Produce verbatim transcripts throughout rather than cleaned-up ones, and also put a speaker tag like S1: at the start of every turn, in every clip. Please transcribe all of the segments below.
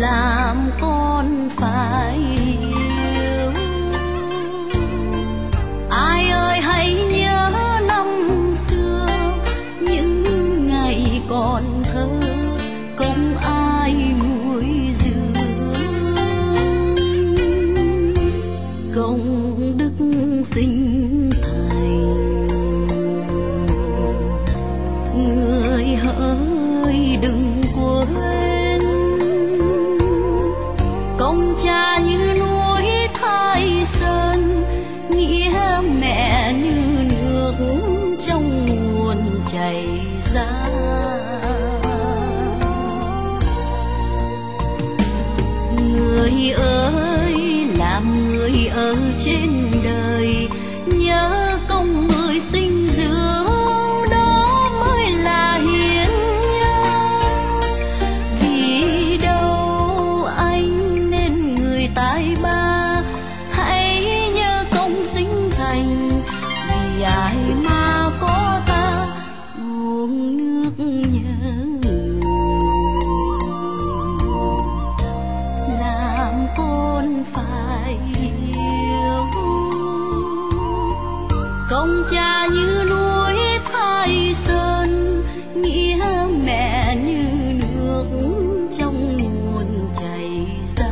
S1: làm con phải yêu. Ai ơi hãy nhớ năm xưa, những ngày còn thơ không ai nuôi dưỡng. Công đức sinh thành, người hỡi đừng quên. Công cha như núi Thái Sơn, nghĩa mẹ như nước trong nguồn chảy ra. Người ơi làm người ở trên đời, nhớ công người sinh dưỡng, đó mới là hiến nhân. Vì đâu anh nên người tài ba, hãy nhớ công sinh thành. Vì ai mà có ta uống nước nhớ làm con phải yêu. Công cha như núi Thái Sơn, nghĩa mẹ như nước trong nguồn chảy ra.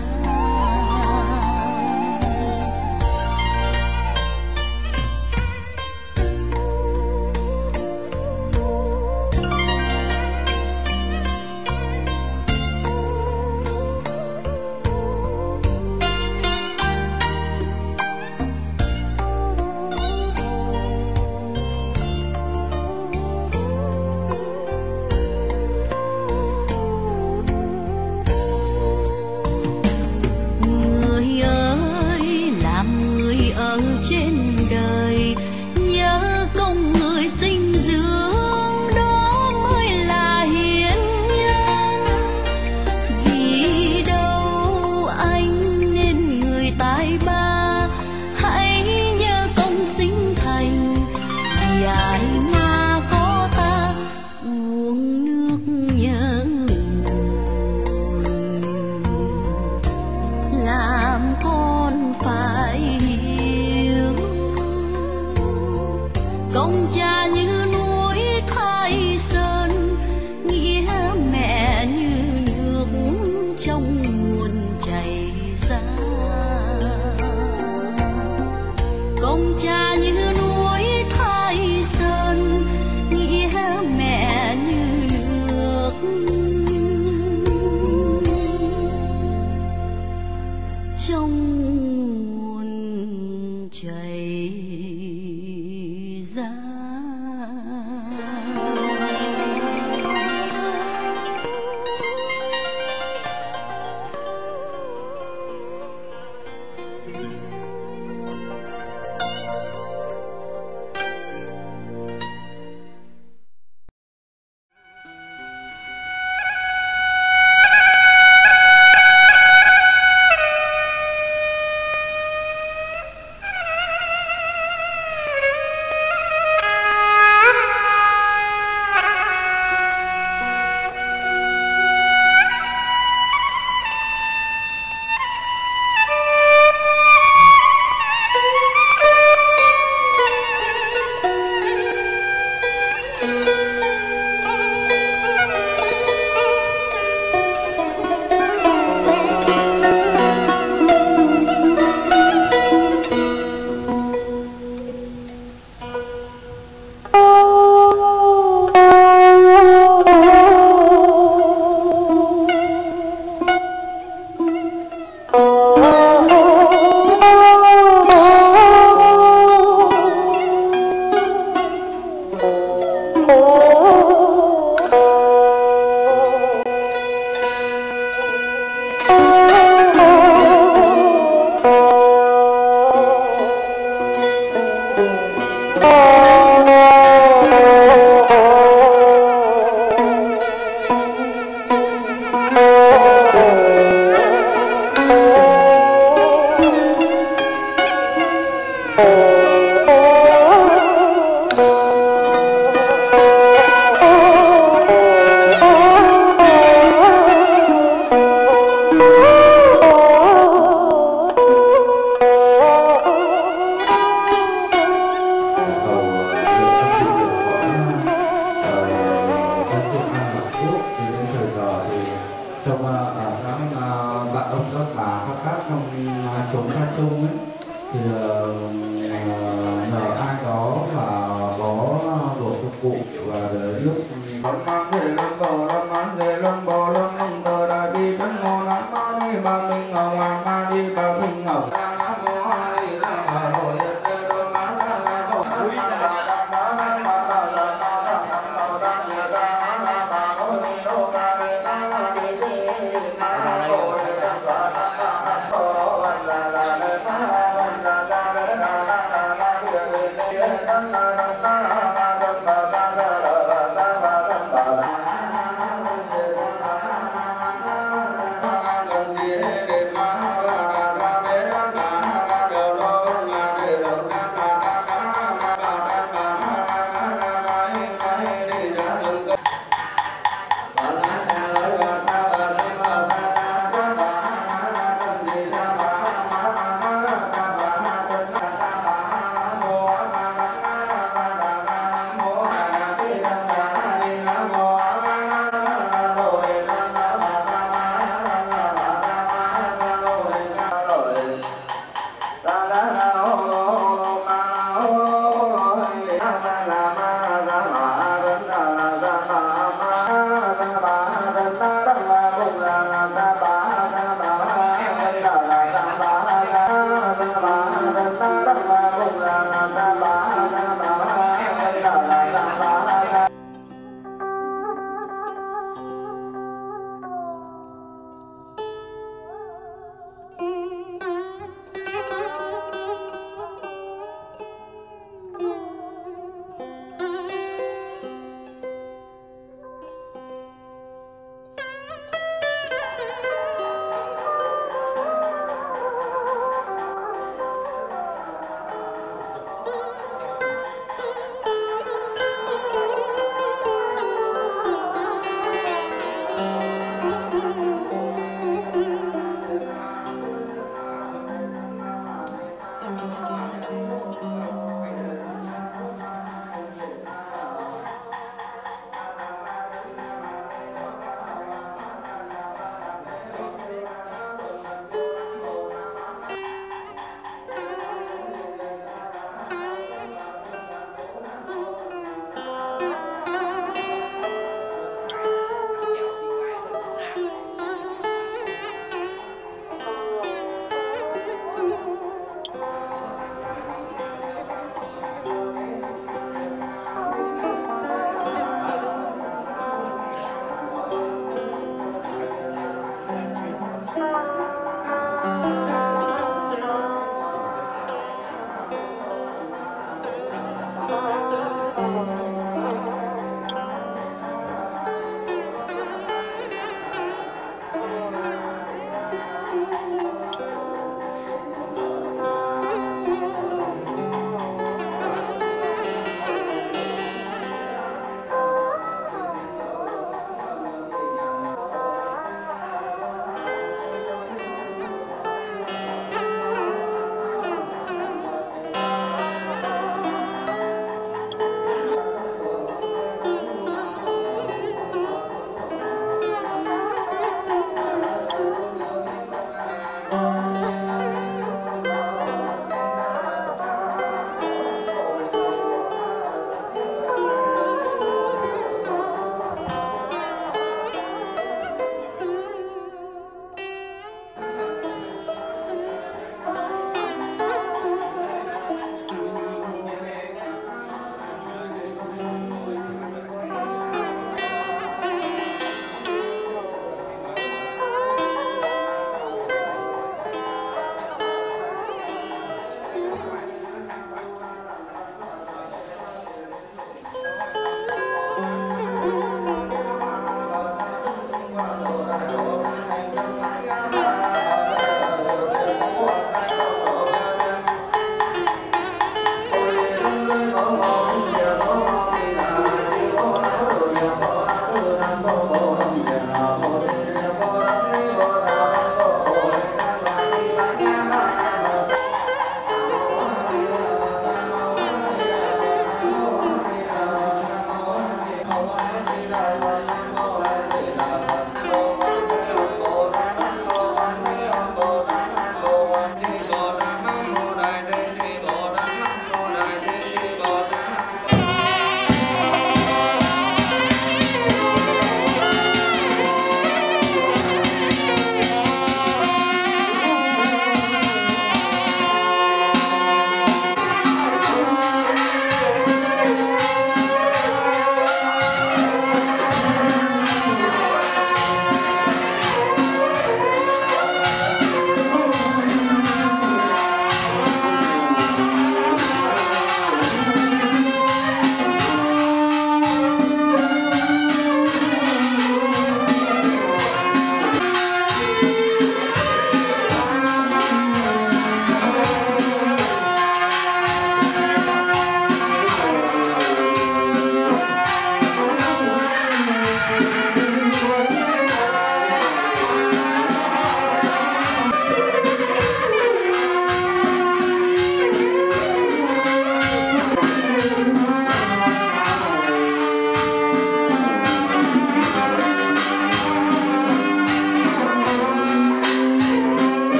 S2: ở các bạn ông các bà các khác trong chốn ca chung ấy thì nhờ ai đó mà có đồ phục vụ và lúc mang về lâm bò lâm mang về lâm bò lâm ông tờ đại bi bánh ngô nam ma đi ba minh ngọc hoàng ma đi ba minh ngọc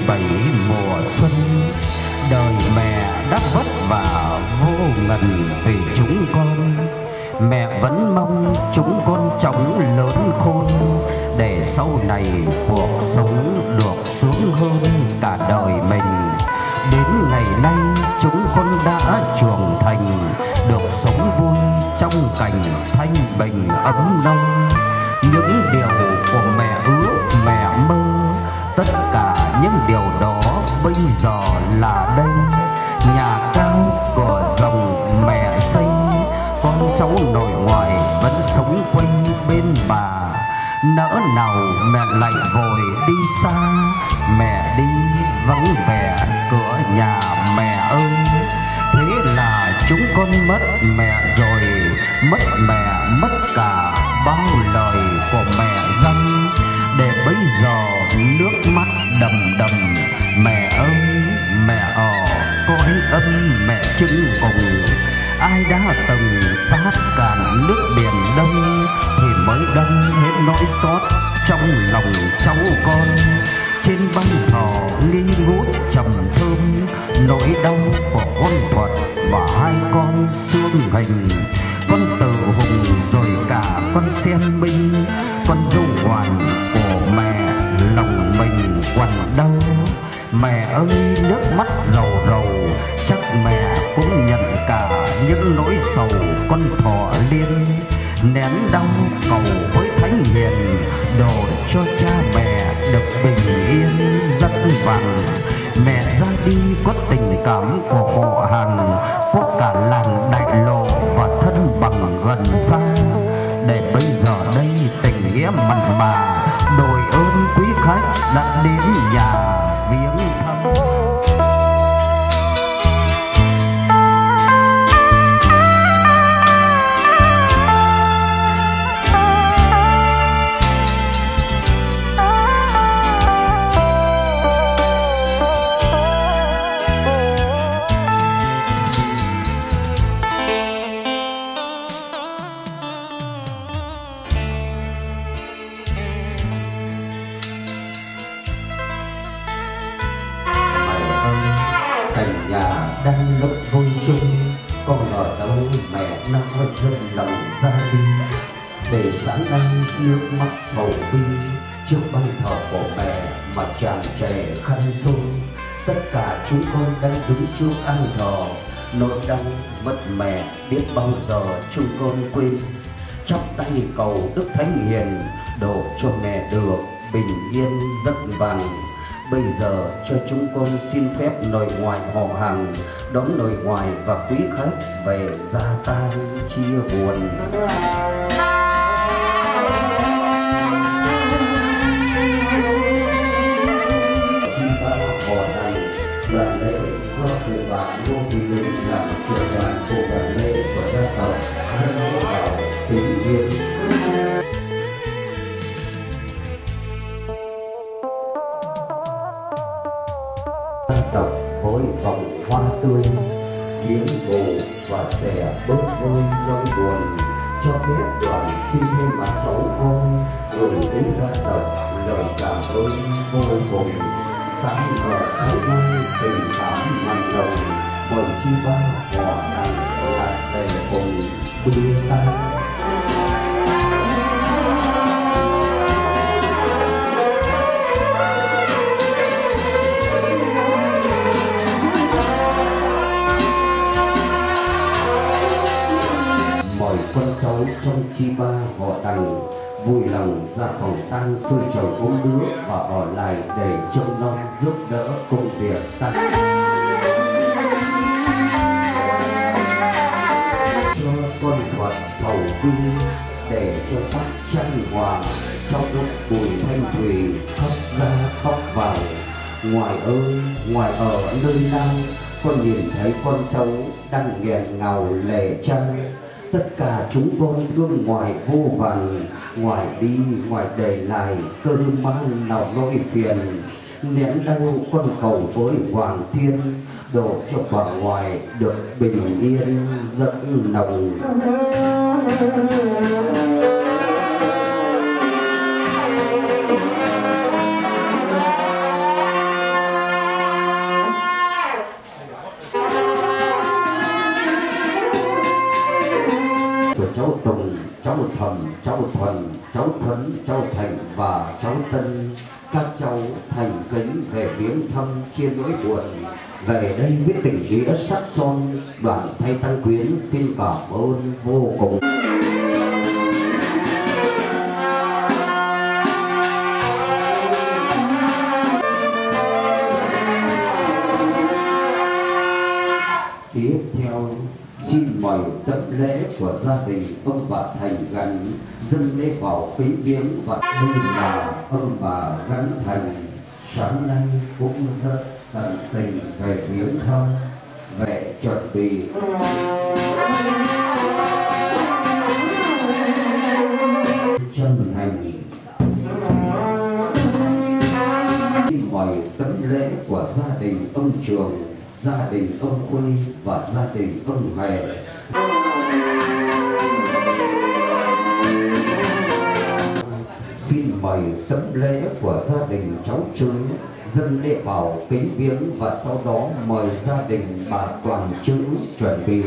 S3: bảy mùa xuân, đời mẹ đã vất vả vô ngần vì chúng con. Mẹ vẫn mong chúng con chóng lớn khôn, để sau này cuộc sống được sướng hơn cả đời mình. Đến ngày nay chúng con đã trưởng thành, được sống vui trong cảnh thanh bình ấm nông. Những điều của mẹ ước mẹ mơ, tất cả những điều đó bây giờ là đây. Nhà cao cửa rộng mẹ xây, con cháu nội ngoại vẫn sống quanh bên bà. Nỡ nào mẹ lại vội đi xa, mẹ đi vắng vẻ cửa nhà mẹ ơi. Thế là chúng con mất mẹ rồi, mất mẹ mất cả bao lời của mẹ dâng. Để bây giờ nước mắt đầm đầm, mẹ ơi mẹ ở cõi âm mẹ trưng cùng. Ai đã từng tát cạn nước biển đông, thì mới đông hết nỗi xót trong lòng cháu con. Trên băng thờ nghi ngút trầm thơm, nỗi đau của con Phật và hai con xương hình. Con Tự Hùng rồi cả con Sen Minh, con dâu hoàn của mẹ lòng mình quặn đau. Mẹ ơi nước mắt rầu rầu, chắc mẹ cũng nhận cả những nỗi sầu con thọ liên. Nén đau cầu với thánh hiền, đồ cho cha mẹ được bình yên rất vàng. Mẹ ra đi có tình cảm của họ hàng, có cả làng Đại Lộ và thân bằng gần xa. Để bây giờ đây tình nghĩa mặn mà, đội ơn quý khách đã đến nhà viếng thăm. Cảnh nhà đang lúc vui chung, con ở đâu mẹ nó có dâng lòng ra đi. Để sáng nay nước mắt sầu bi, trước băng thờ của mẹ mà tràn trề khăn xô. Tất cả chúng con đang đứng trước ăn thờ, nỗi đau mất mẹ biết bao giờ chúng con quên. Chắp tay cầu Đức Thánh Hiền, độ cho mẹ được bình yên giấc vàng. Bây giờ cho chúng con xin phép nội ngoại họ hàng đón nội ngoại và quý khách về gia tang chia buồn. Chi ba họ hàng đoàn lễ do cụ bà Ngô Thị Linh làm trưởng đoàn của đoàn lễ của gia tộc Hân Bảo Tĩnh Yên. Đọc với vòng hoa tươi, viếng cụ và sẽ bớt vơi nỗi buồn. Cho phép đoàn xin thêm mặt cháu con gửi đến gia tộc lời cảm ơn vô cùng. Tám giờ sáng nay tình cảm mặn nồng, bởi chi ba họ hàng lại về cùng đưa ta. Con cháu trong chi ba họ Đằng vui lòng ra phòng tang xôi chầu uống nước và ở lại để trông nom giúp đỡ công việc tang. Cho con Phật sầu vui để cho bác chan hòa, trong lúc Bùi Thanh Thùy khóc ra khóc vào. Ngoài ơi ngoài ở nơi nào, con nhìn thấy con cháu đang nghẹn ngào lệ chăn. Tất cả chúng con thương ngoài vô vàn, ngoài đi ngoài để lại cơn mang nào nỗi phiền. Nén đau con cầu với Hoàng Thiên, độ cho bà ngoại được bình yên giấc nồng. Thầm, cháu Thuần, cháu Thuấn, cháu Thành và cháu Tân. Các cháu thành kính về viếng thăm chia nỗi buồn. Về đây với tình nghĩa sắc son, đoàn Thay Tăng Quyến xin cảm ơn vô cùng. Tiếp theo xin mời tấm lễ của gia đình ông bà Thành Gắn dâng lễ vào kính viếng. Và đây là ông bà Gắn Thành sáng nay cũng rất tận tình về viếng thăm, về chuẩn bị chân thành. Xin mời tấm lễ của gia đình ông Trường, gia đình ông Khuê và gia đình ông Hề. Xin mời tấm lễ của gia đình cháu Trứ dâng lễ vào kính viếng, và sau đó mời gia đình bà Toàn Trứ chuẩn bị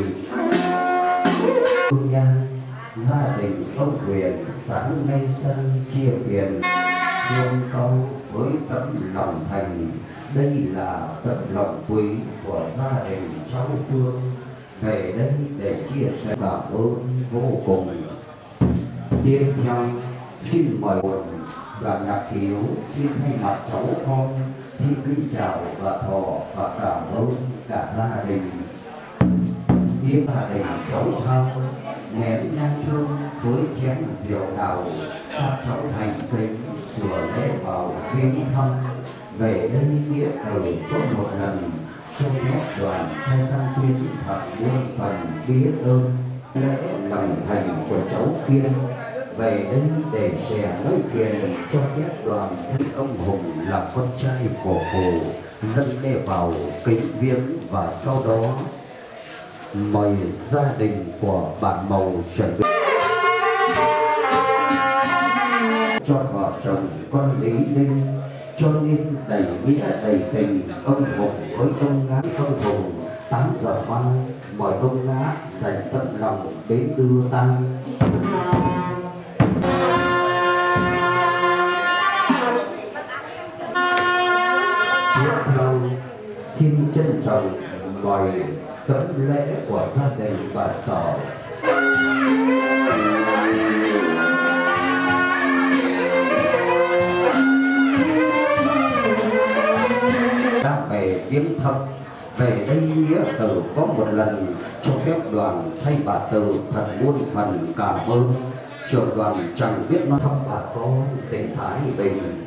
S3: nha. Gia đình ông Huyền sáng nay sân chia phiền hương câu với tấm lòng thành. Đây là tấm lòng quý của gia đình cháu Phương về đây để chia sẻ cảm ơn vô cùng. Tiếp theo xin mời đoàn nhạc Hiếu xin thay mặt cháu con xin kính chào và thọ và cảm ơn cả gia đình. Tiếp gia đình cháu Thao nén nhang thơm với chén rượu đào, các cháu thành kính sửa lễ vào viếng thăm. Về đây nghĩa từ có một lần cho phép đoàn Thay Tăng Quyến thật muôn phần biết ơn lễ lòng thành của cháu Kiên. Về đây để share nói chuyện cho phép đoàn thấy ông Hùng là con trai của Hồ dâng lễ vào kính viếng, và sau đó mời gia đình của bạn Màu chuẩn bị cho vợ chồng con Lý Ninh. Cho nên đầy nghĩa đầy tình, ông Hùng với ông Ngã. Ông Hùng tám giờ mai mời ông Ngã dành tấm lòng đến đưa tang. Tiếp theo xin trân trọng mời tấm lễ của gia đình bà Sở. Đã về viếng thăm. Về đây nghĩa từ có một lần cho phép đoàn thay bà Từ thật muôn phần cảm ơn. Trưởng đoàn chẳng biết nói thăm bà con tỉnh Thái Bình.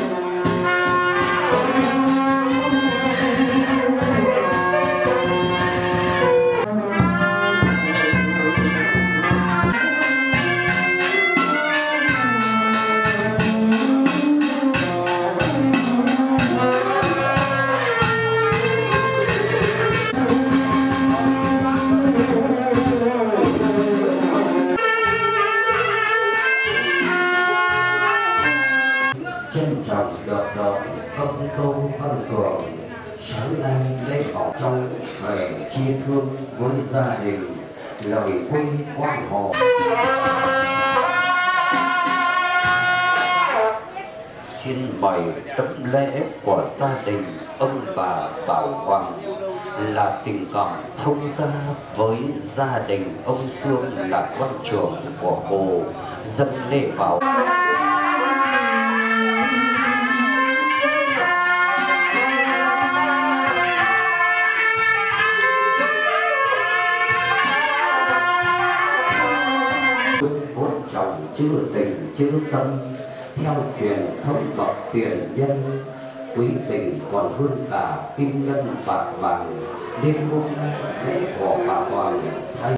S3: Trân trọng được đợi ông Câu Văn Cường sáng nay lễ bảo trong về chia thương với gia đình lời quê quan họ. Xin mời tấm lễ của gia đình ông bà Bảo Hoàng là tình cảm thông gia với gia đình ông Sương là quan trưởng của Hồ dâng lễ vào. Vốn chồng chưa tình chưa tâm, theo truyền thống bậc tiền nhân, quý tình còn hơn cả kim ngân bạc vàng. Đêm hôm nay lễ của bà Hoàng thay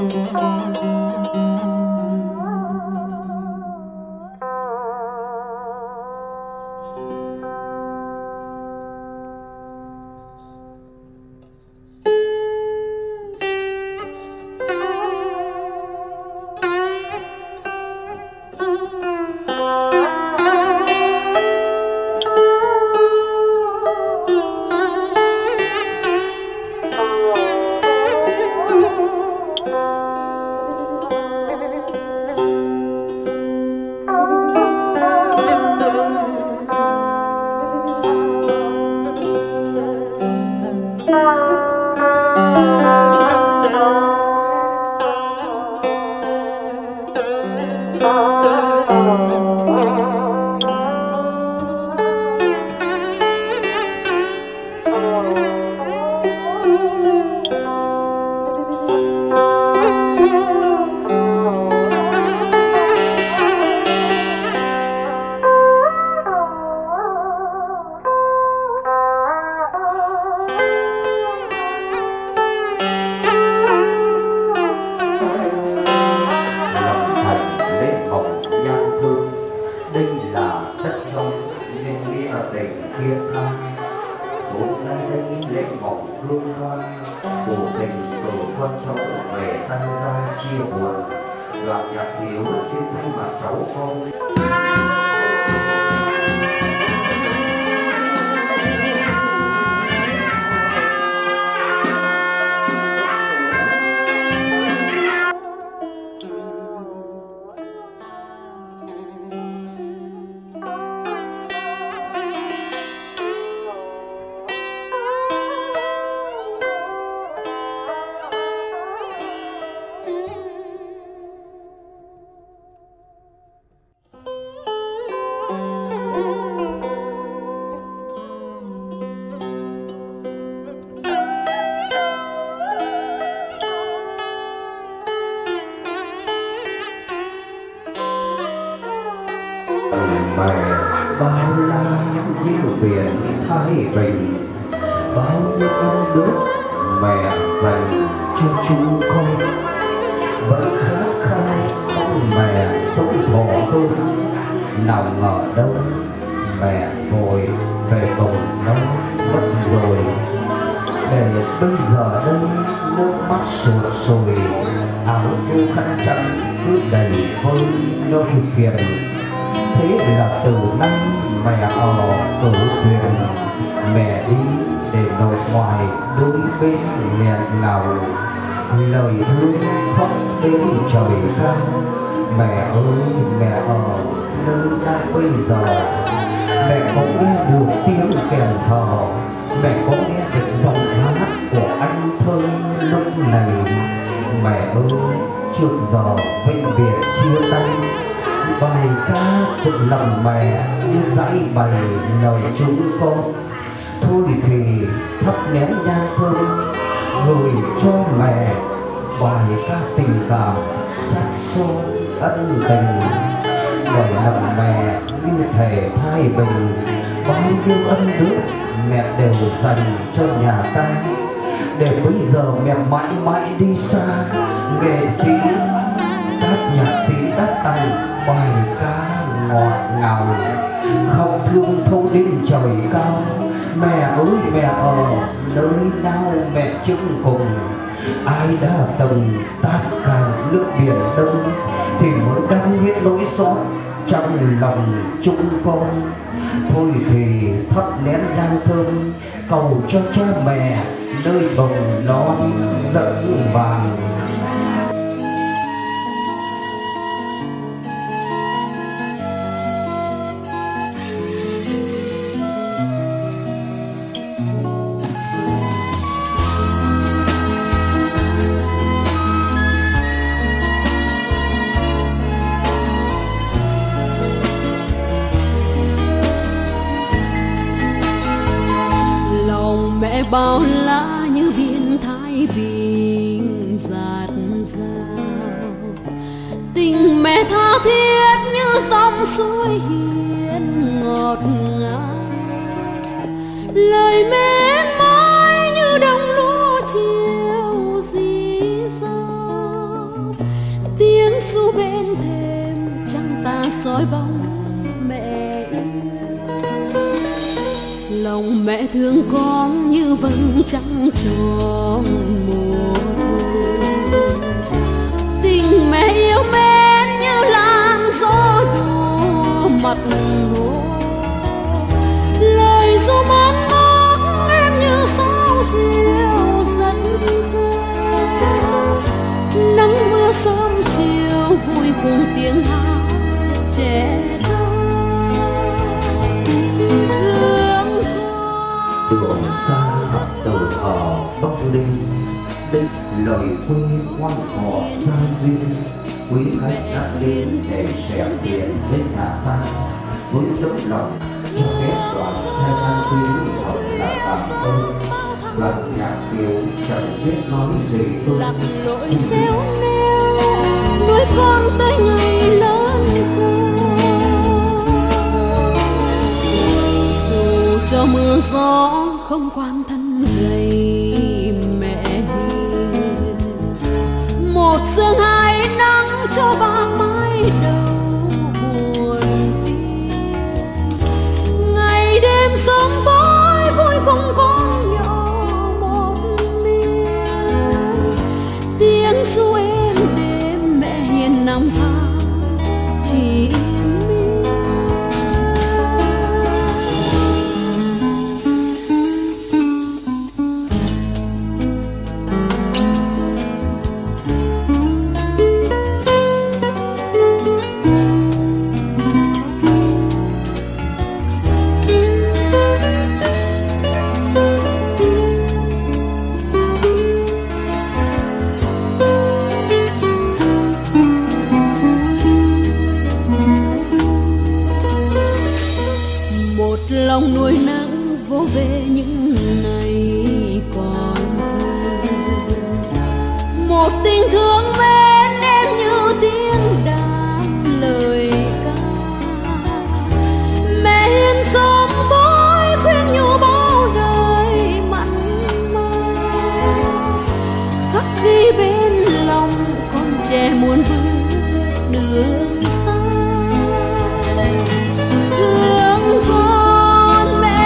S3: Mẹ bao la như biển Thái Bình, bao nhiêu non nước mẹ dành cho chúng con, vẫn khát khao mong mẹ sống thọ hơn. Nào ngờ đâu mẹ vội về bồng nó mất rồi, để bây giờ đây nước mắt sụt sùi, áo siêu khăn trắng cứ đầy vơi nỗi phiền. Thế là từ nay mẹ ở cửu thuyền, mẹ đi để nội ngoại đôi bên nghẹn ngào, lời thương khóc đến trời cao. Mẹ ơi mẹ ở nơi nào bây giờ, mẹ có nghe được tiếng kèn thờ, mẹ có nghe được giọng hát của anh thơ lúc này. Mẹ ơi trước giờ vĩnh biệt chia tay, bài ca thực lòng mẹ như dãy bày lời chúng con. Thôi thì thắp nén nhang thơm gửi cho mẹ, bài ca tình cảm sát son ân tình. Bởi lòng mẹ như thể thái bình, bao nhiêu ân đức mẹ đều dành cho nhà ta. Để bây giờ mẹ mãi mãi đi xa, nghệ sĩ các nhạc sĩ đã tặng bài ca ngọt ngào, không thương thâu đến trời cao. Mẹ ơi mẹ ở nơi nào mẹ chứng cùng, ai đã từng tát cạn nước biển đông, thì mới đang hết nỗi xót trong lòng chúng con. Thôi thì thắp nén nhang thơm cầu cho cha mẹ nơi bồng non lẫn vàng.
S1: Bao la như biển Thái Bình dạt dào, tình mẹ tha thiết như dòng suối hiền ngọt ngào, lời mẹ mãi như đồng lúa chiều dì dào. soi bóng mẹ yêu. Lòng mẹ thương con như vầng trăng tròn mùa thu. Tình mẹ yêu mến như làn gió đùa mặt hồ. Lời ru món ngót em như sóng diều dẫn dao. Nắng mưa sớm chiều vui cùng tiếng hát trẻ thơ. Thương
S3: Đường xa từ thờ Bắc Linh, đây lời quê quan họ xa duyên. Quý khách đã đến để sẻ tiền với nhà ta, với tấm lòng cho phép đoàn hai tháng quý thật là cảm ơn. Lần nhạc kiều chẳng biết nói gì tôi
S1: lạc lối xéo neo nuôi con tới ngày lớn khôn. Dù cho mưa gió không quan thân gầy mẹ hiền, một sương hai nắng cho ba mái đầu buồn phiền. Ngày đêm sống với vui cùng con nhỏ một miền. Tiếng ru êm đêm mẹ hiền nằm than chỉ lòng nuôi nắng vô về những ngày còn thơ. Một tình thương mến em như tiếng đàn lời ca. Mẹ hiền sống với khuyên nhủ bao đời mặn mà. Khắc ghi bên lòng con trẻ muốn bước đường xa. Thương con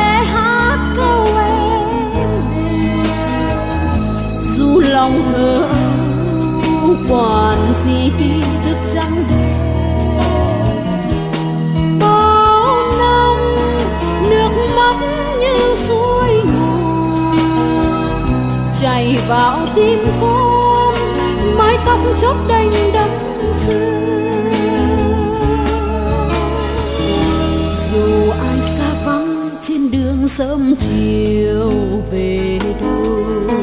S1: lòng hờ quản gì khi thức trắng đêm. Bao năm nước mắt như suối nguồn chảy vào tim con, mái tóc chót đành đẫm sương. Dù ai xa vắng trên đường sớm chiều về đâu,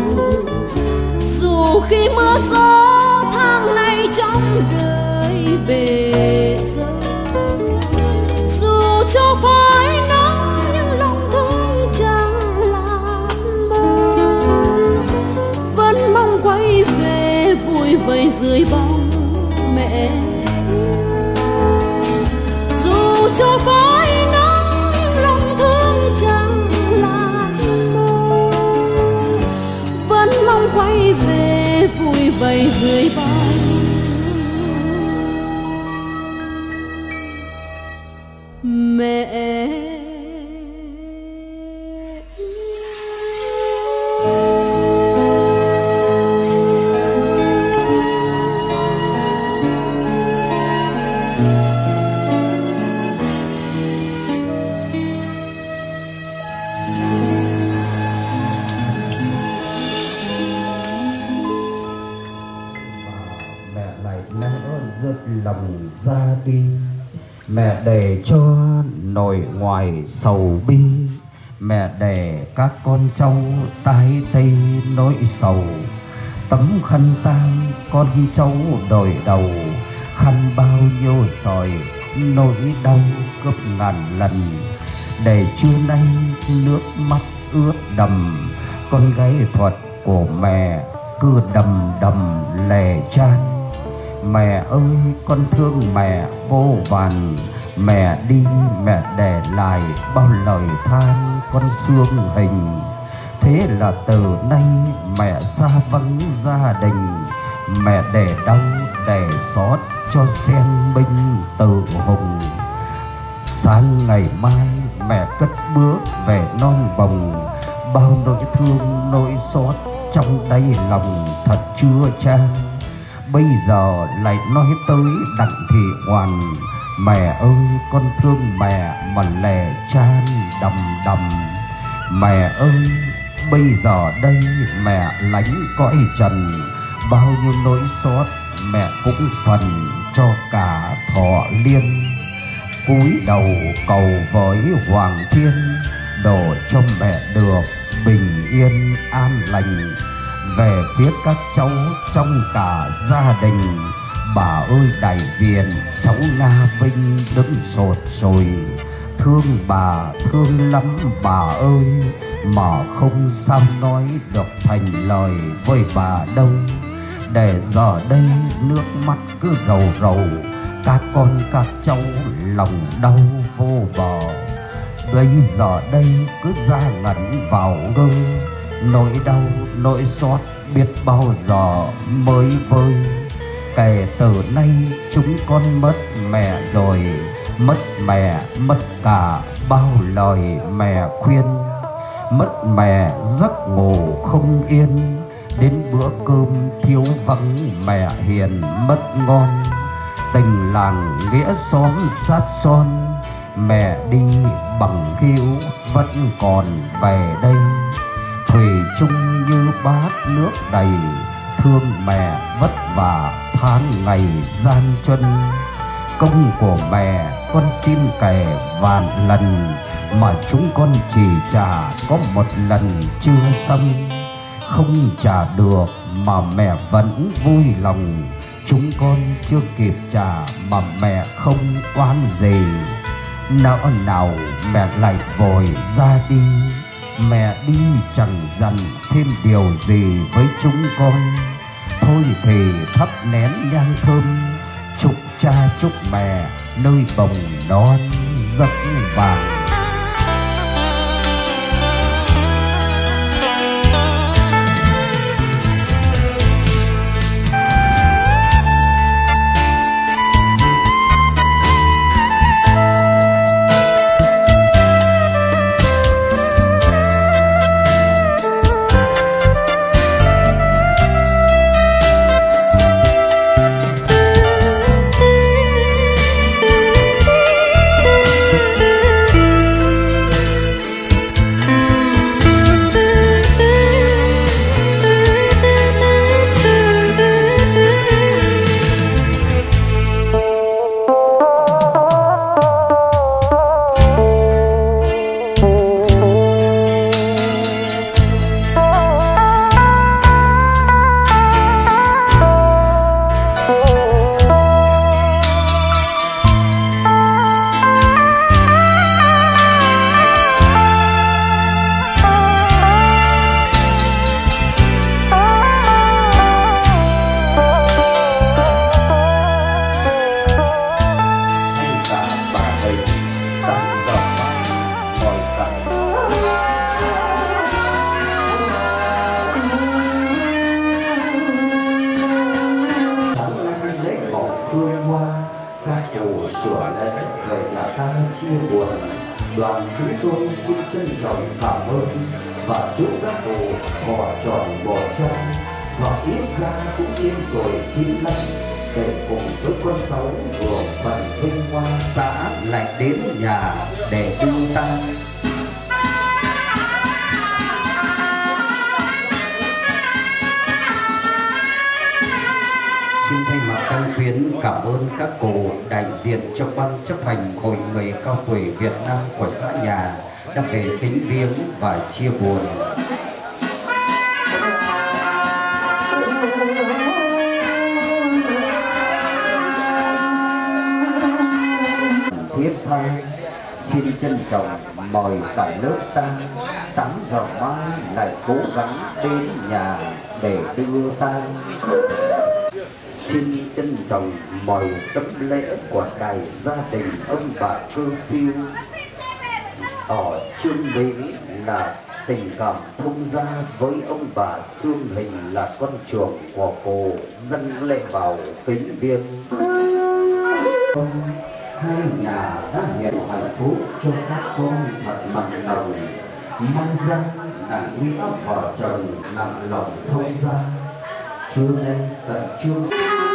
S1: khi mưa gió tháng này trong đời bể dâu. Dù cho phải nắng nhưng lòng thương chẳng làm mơ, vẫn mong quay về vui vầy dưới bóng mẹ. Dù cho phải nắng nhưng lòng thương chẳng làm mơ, vẫn mong quay về vui vầy dưới bóng mẹ.
S3: Rất lòng ra đi, mẹ để cho nội ngoại sầu bi. Mẹ để các con cháu tái tây nỗi sầu. Tấm khăn tang con cháu đổi đầu, khăn bao nhiêu sỏi nỗi đau gấp ngàn lần. Để trưa nay nước mắt ướt đầm, con gái thuật của mẹ cứ đầm đầm lệ chan. Mẹ ơi con thương mẹ vô vàn, mẹ đi mẹ để lại bao lời than con xương hình. Thế là từ nay mẹ xa vắng gia đình, mẹ để đau để xót cho sen binh tự hùng. Sáng ngày mai mẹ cất bước về non bồng, bao nỗi thương nỗi xót trong đáy lòng thật chưa chan. Bây giờ lại nói tới Đặng Thị Hoàn, mẹ ơi con thương mẹ mà lệ chan đầm đầm. Mẹ ơi bây giờ đây mẹ lánh cõi trần, bao nhiêu nỗi xót mẹ cũng phần cho cả thọ liên. Cúi đầu cầu với Hoàng Thiên, đổ cho mẹ được bình yên an lành. Về phía các cháu trong cả gia đình, bà ơi đại diện cháu Nga Vinh đứng sột sồi. Thương bà thương lắm bà ơi, mà không sao nói được thành lời với bà đâu. Để giờ đây nước mắt cứ rầu rầu, các con các cháu lòng đau vô bờ. Bây giờ đây cứ ra ngẩn vào ngơ, nỗi đau nỗi xót biết bao giờ mới vơi. Kể từ nay chúng con mất mẹ rồi, mất mẹ mất cả bao lời mẹ khuyên. Mất mẹ giấc ngủ không yên, đến bữa cơm thiếu vắng mẹ hiền mất ngon. Tình làng nghĩa xóm sát son, mẹ đi bằng hiếu vẫn còn về đây. Thủy chung như bát nước đầy, thương mẹ vất vả tháng ngày gian truân. Công của mẹ con xin kể vạn lần, mà chúng con chỉ trả có một lần chưa xong. Không trả được mà mẹ vẫn vui lòng, chúng con chưa kịp trả mà mẹ không oán gì. Nỡ nào mẹ lại vội ra đi, mẹ đi chẳng dặn thêm điều gì với chúng con. Thôi thì thắp nén nhang thơm, chúc cha chúc mẹ nơi bồng non giấc vàng. Đoàn chúng tôi xin trân trọng cảm ơn và chúc các cụ họ tròn một trăm và ít ra cũng yên tuổi chín năm, để cùng với con cháu vừa phần vinh quang. Xã lại đến nhà để đưa tang. Xin thay mặt Tăng Khuyến cảm ơn các cụ đại diện cho ban chấp hành Hội Người Cao Tuổi Việt Nam của xã nhà đã về kính viếng và chia buồn. Thiết tha xin trân trọng mời cả lớp tang tám giờ mai lại cố gắng đến nhà để đưa tang. Xin trân trọng mời tấm lễ của đại gia đình ông bà Cơ Phiêu ở Trương Mỹ là tình cảm thông gia với ông bà xương hình là con chuồng của cô dâng lệ vào kính viên. Hai nhà đã hiện hạnh phúc cho các con thật mặn nồng, mong rằng đặng nghĩa vợ chồng nặng lòng thông gia. Trưa nay tận trưa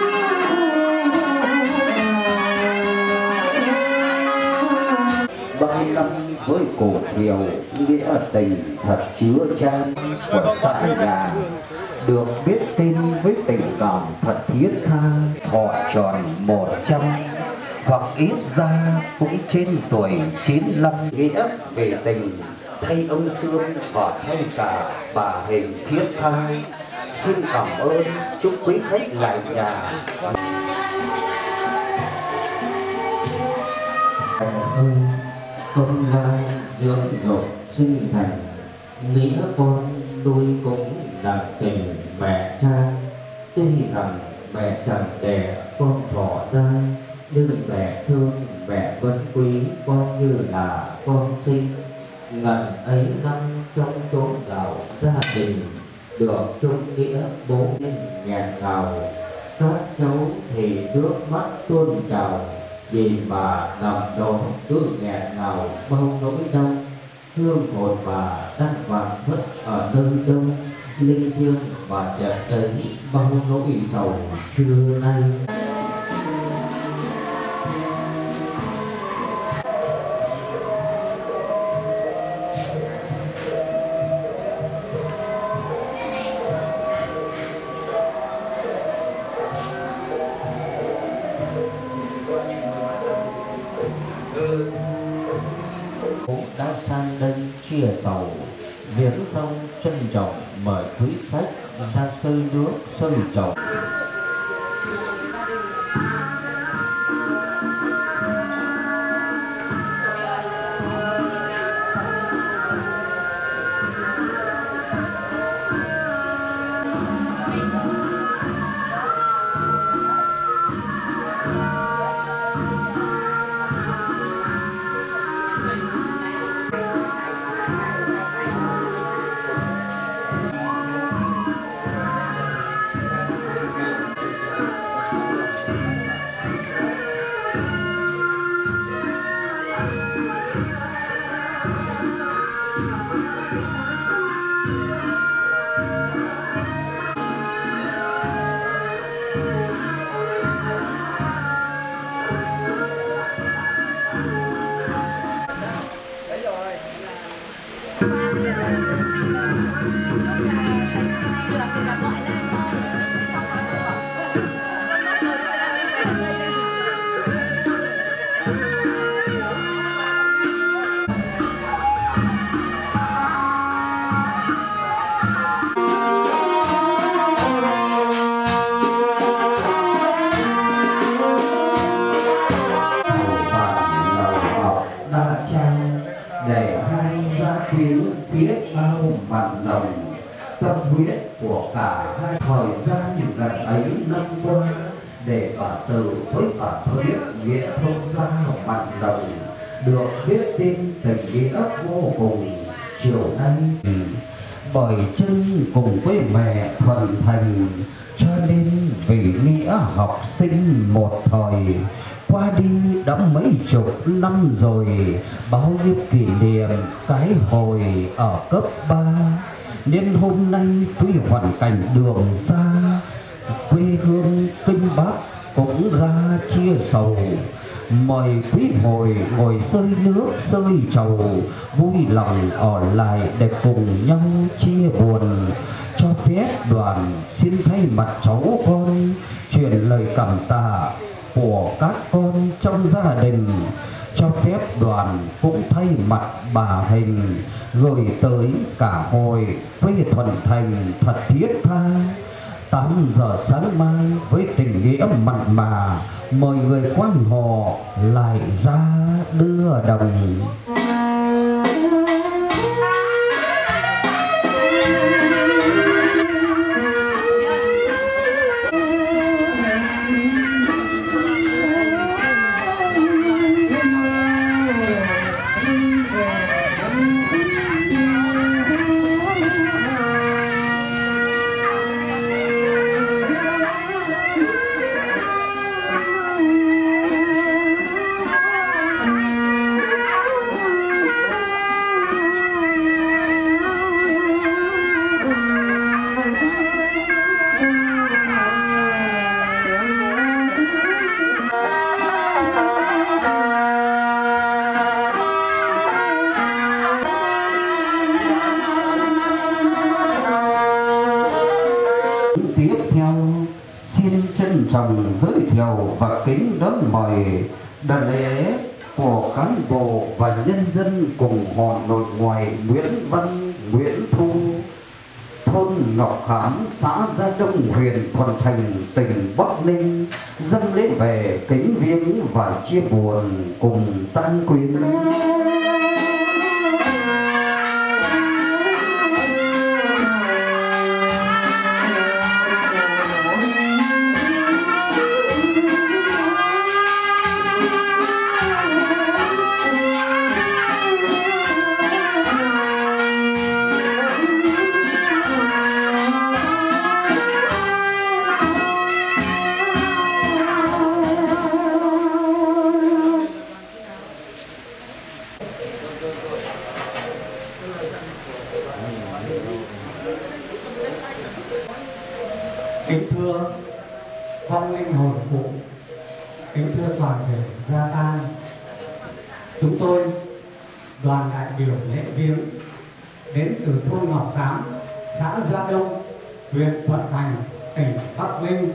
S3: bao năm với cổ thiều, nghĩa tình thật chứa chan của xã nhà, được biết tin với tình cảm thật thiết tha. Thọ tròn một trăm hoặc ít ra cũng trên tuổi chín lăm, nghĩa về tình thay ông Sương và thay cả bà Hình thiết tha. Xin cảm ơn, chúc quý khách lại nhà. Mẹ ơi, con lai dưỡng dục sinh thành, nghĩa con nuôi cũng là tình mẹ cha. Tuy rằng mẹ chẳng đẻ con thọ ra, nhưng mẹ thương mẹ vẫn quý con như là con sinh. Ngần ấy năm trong chốn gạo gia đình, được chung nghĩa bố nên nghẹn ngào. Các cháu thì nước mắt tuôn trào, vì bà nằm đó cứ nghẹn ngào bao nỗi đau. Hương hồn bà đang vàng vất ở nơi đâu, linh thiêng và chợt thấy bao nỗi sầu trưa nay. Đã sang đây chia sầu, viếng xong trân trọng mời quý khách ra sơi nước sơi trầu. Tâm huyết của cả hai thời gian gần ấy năm qua, để bà Từ với bà Thuyết nghĩa thông gia mặn nồng, được biết tin tình nghĩa vô cùng. Chiều nay bởi chân cùng với mẹ thuần thành, cho nên vì nghĩa học sinh một thời, qua đi đã mấy chục năm rồi, bao nhiêu kỷ niệm cái hồi ở cấp ba. Nên hôm nay tuy hoàn cảnh đường xa, quê hương Kinh Bắc cũng ra chia sầu. Mời quý hội ngồi sơi nước sơi trầu, vui lòng ở lại để cùng nhau chia buồn. Cho phép đoàn xin thay mặt cháu con truyền lời cảm tạ của các con trong gia đình. Cho phép đoàn cũng thay mặt bà Hình gửi tới cả hội với thuần thành thật thiết tha. Tám giờ sáng mai với tình nghĩa mặn mà, mời người quan họ lại ra đưa đồng. xin trân trọng giới thiệu và kính đón mời đại lễ của cán bộ và nhân dân cùng họ nội ngoại Nguyễn Văn, Nguyễn Thu, thôn Ngọc Khám, xã Gia Đông, huyện Thuận Thành, tỉnh Bắc Ninh dâng lễ về kính viếng và chia buồn cùng tan quyến.
S4: Kính thưa vong linh hồn phụ, kính thưa toàn thể gia tang, chúng tôi đoàn đại biểu lễ viếng đến từ thôn Ngọc Khám, xã Gia Đông, huyện Thuận Thành, tỉnh Bắc Ninh.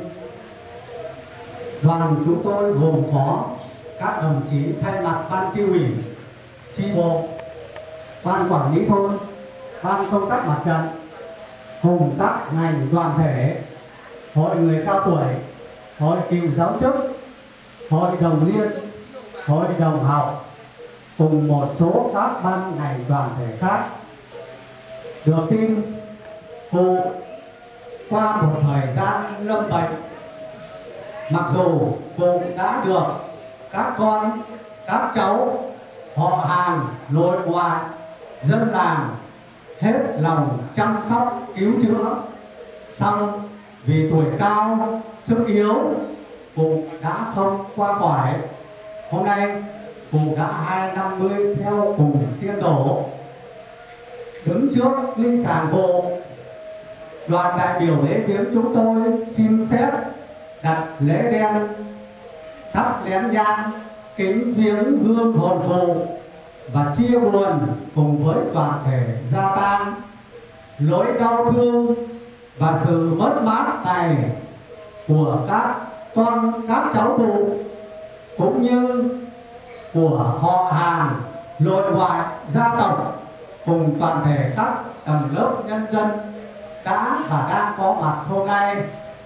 S4: Đoàn chúng tôi gồm có các đồng chí thay mặt ban chi ủy, chi bộ, ban quản lý thôn, ban công tác mặt trận, cùng các ngành đoàn thể, hội người cao tuổi, hội cựu giáo chức, hội đồng liên, hội đồng học, cùng một số các ban ngành đoàn thể khác. Được tin cụ qua một thời gian lâm bệnh, mặc dù cụ đã được các con, các cháu, họ hàng, nội ngoại, dân làng hết lòng chăm sóc cứu chữa, song vì tuổi cao, sức yếu, cụ đã không qua khỏi. Hôm nay cụ đã hai năm mươi theo cùng tiên tổ. Đứng trước linh sàng cụ, đoàn đại biểu lễ viếng chúng tôi xin phép đặt lễ đen, thắp nén nhang, kính viếng hương hồn cụ và chia buồn cùng với toàn thể gia tang nỗi đau thương và sự mất mát này của các con, các cháu cụ, cũng như của họ hàng, nội ngoại, gia tộc, cùng toàn thể các tầng lớp nhân dân đã và đang có mặt hôm nay.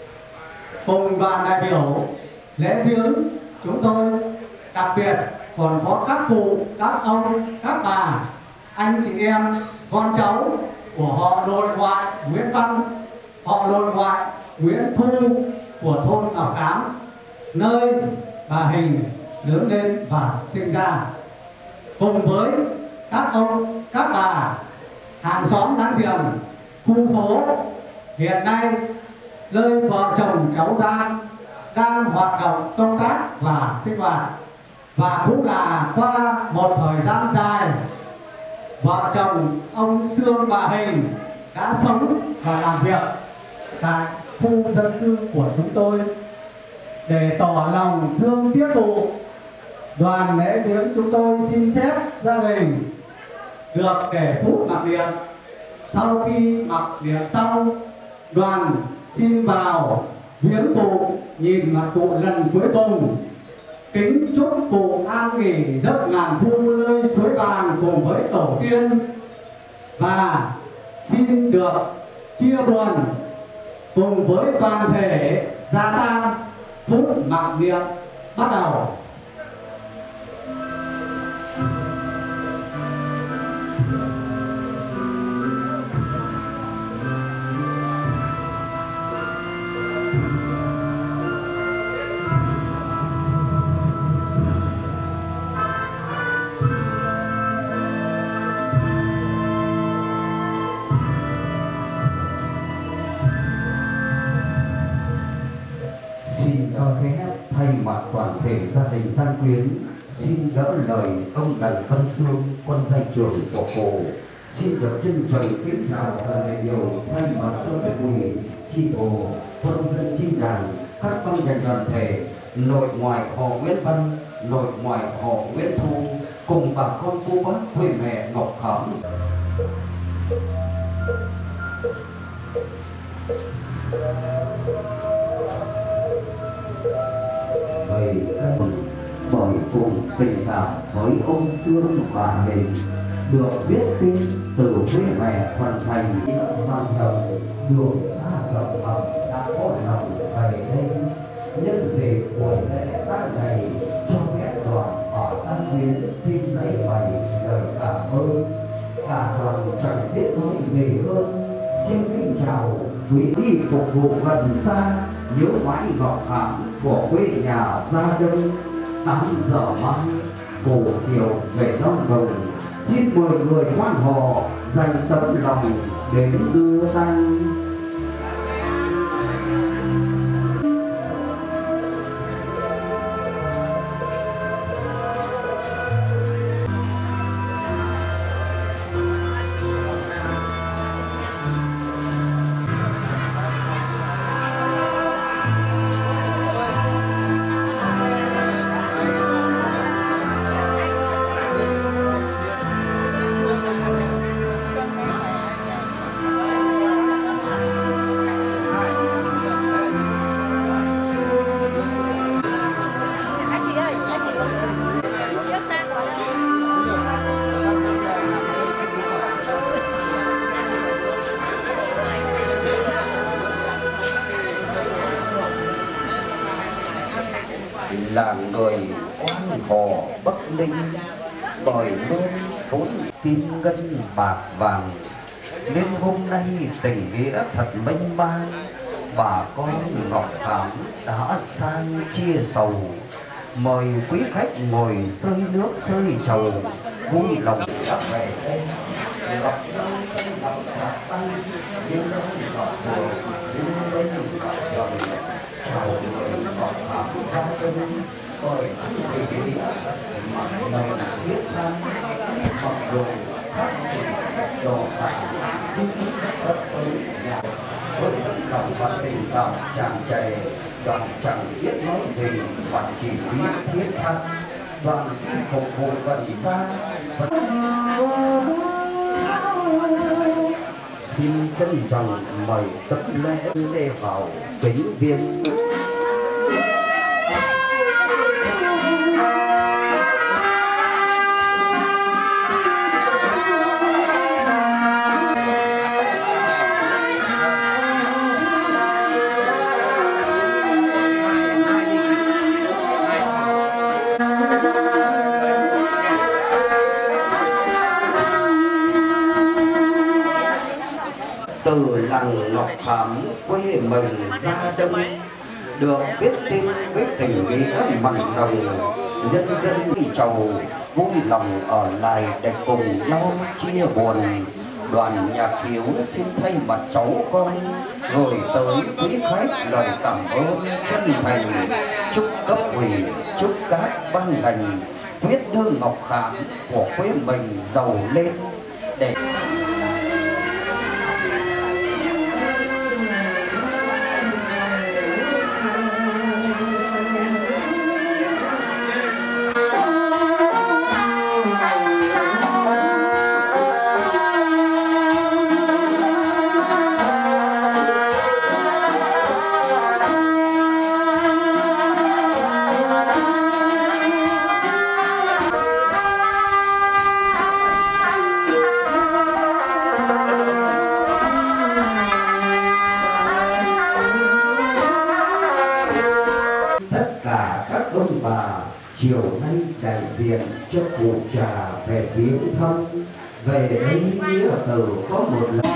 S4: Cùng đoàn đại biểu lễ viếng chúng tôi đặc biệt còn có các cụ, các ông, các bà, anh chị em, con cháu của họ nội ngoại Nguyễn Văn, họ nội ngoại Nguyễn Thu của thôn Ngọc Khám, nơi bà Hình lớn lên và sinh ra, cùng với các ông, các bà, hàng xóm láng giềng, khu phố hiện nay nơi vợ chồng cháu Giang đang hoạt động công tác và sinh hoạt, và cũng là qua một thời gian dài vợ chồng ông Sương bà Hình đã sống và làm việc tại khu dân cư của chúng tôi. Để tỏ lòng thương tiếc cụ, đoàn lễ viếng chúng tôi xin phép gia đình được để phút mặc niệm. Sau khi mặc niệm xong, đoàn xin vào viếng cụ, nhìn mặt cụ lần cuối cùng, kính chúc cụ an nghỉ giấc ngàn thu nơi suối vàng cùng với tổ tiên, và xin được chia buồn cùng với toàn thể gia tang. Phút mặc niệm bắt đầu.
S3: Thay mặt toàn thể gia đình Tan Quyến, xin đỡ lời ông Đặng Văn Sương, con trai trưởng của cụ. Xin được trân trọng kính chào đoàn đại biểu thay mặt cho cấp ủy, chi bộ, quân dân chi đảng, các ban ngành đoàn thể, nội ngoại họ Nguyễn Văn, nội ngoại họ Nguyễn Thu, cùng bà con cô bác quê mẹ Ngọc Khám. cùng tình cảm với ông Sương và Hình được viết tin từ quê mẹ thuần thành văn đồng đường xa rộng hầm đã có lòng về đây nhân dịp buổi lễ tang ngày cho phép đoàn ở An Nguyên xin giấy bày lời cảm ơn. Cả đoàn chẳng biết nói gì hơn, xin kính chào quý vị phục vụ gần xa, nhớ mãi ngọc hàm của quê nhà Gia Đông. Tám giờ mai cổ chiều về Long Đồng, xin mời người quan họ dành tấm lòng đến đưa tang. Làng người quan họ Bắc Ninh bởi luôn vốn kim ngân bạc vàng, nên hôm nay tình nghĩa thật mênh mang. Bà con Ngọc Hàm đã sang chia sầu, mời quý khách ngồi sơi nước sơi trầu, vui lòng đã về đây gặp nhau ngọc hạt tay như ngọc rồi như đây ngọc rồi chào người Ngọc Hàm Gia Đông bởi những cái gì mặt này biết tham mặc dù khác cách đồ tả nhưng cũng rất tới nhà với tấm lòng và tình cảm tràn trề. Đoàn chẳng biết nói gì và chỉ biết thiết tha, đoàn đi phục vụ gần xa và xin trân trọng mời tất lễ lê vào kính viên. Từ làng Ngọc Hàm quê mình Gia Đông được biết tin với tình nghĩa mặn nồng, nhân dân đi chầu vui lòng ở lại để cùng nhau chia buồn. Đoàn nhạc hiếu xin thay mặt cháu con gửi tới quý khách lời cảm ơn chân thành, chúc cấp ủy chúc các ban ngành quyết đưa Ngọc Hàm của quê mình giàu lên để chiều nay đại diện cho cụ trà về viếng thăm. Về đây nghĩa từ có một lần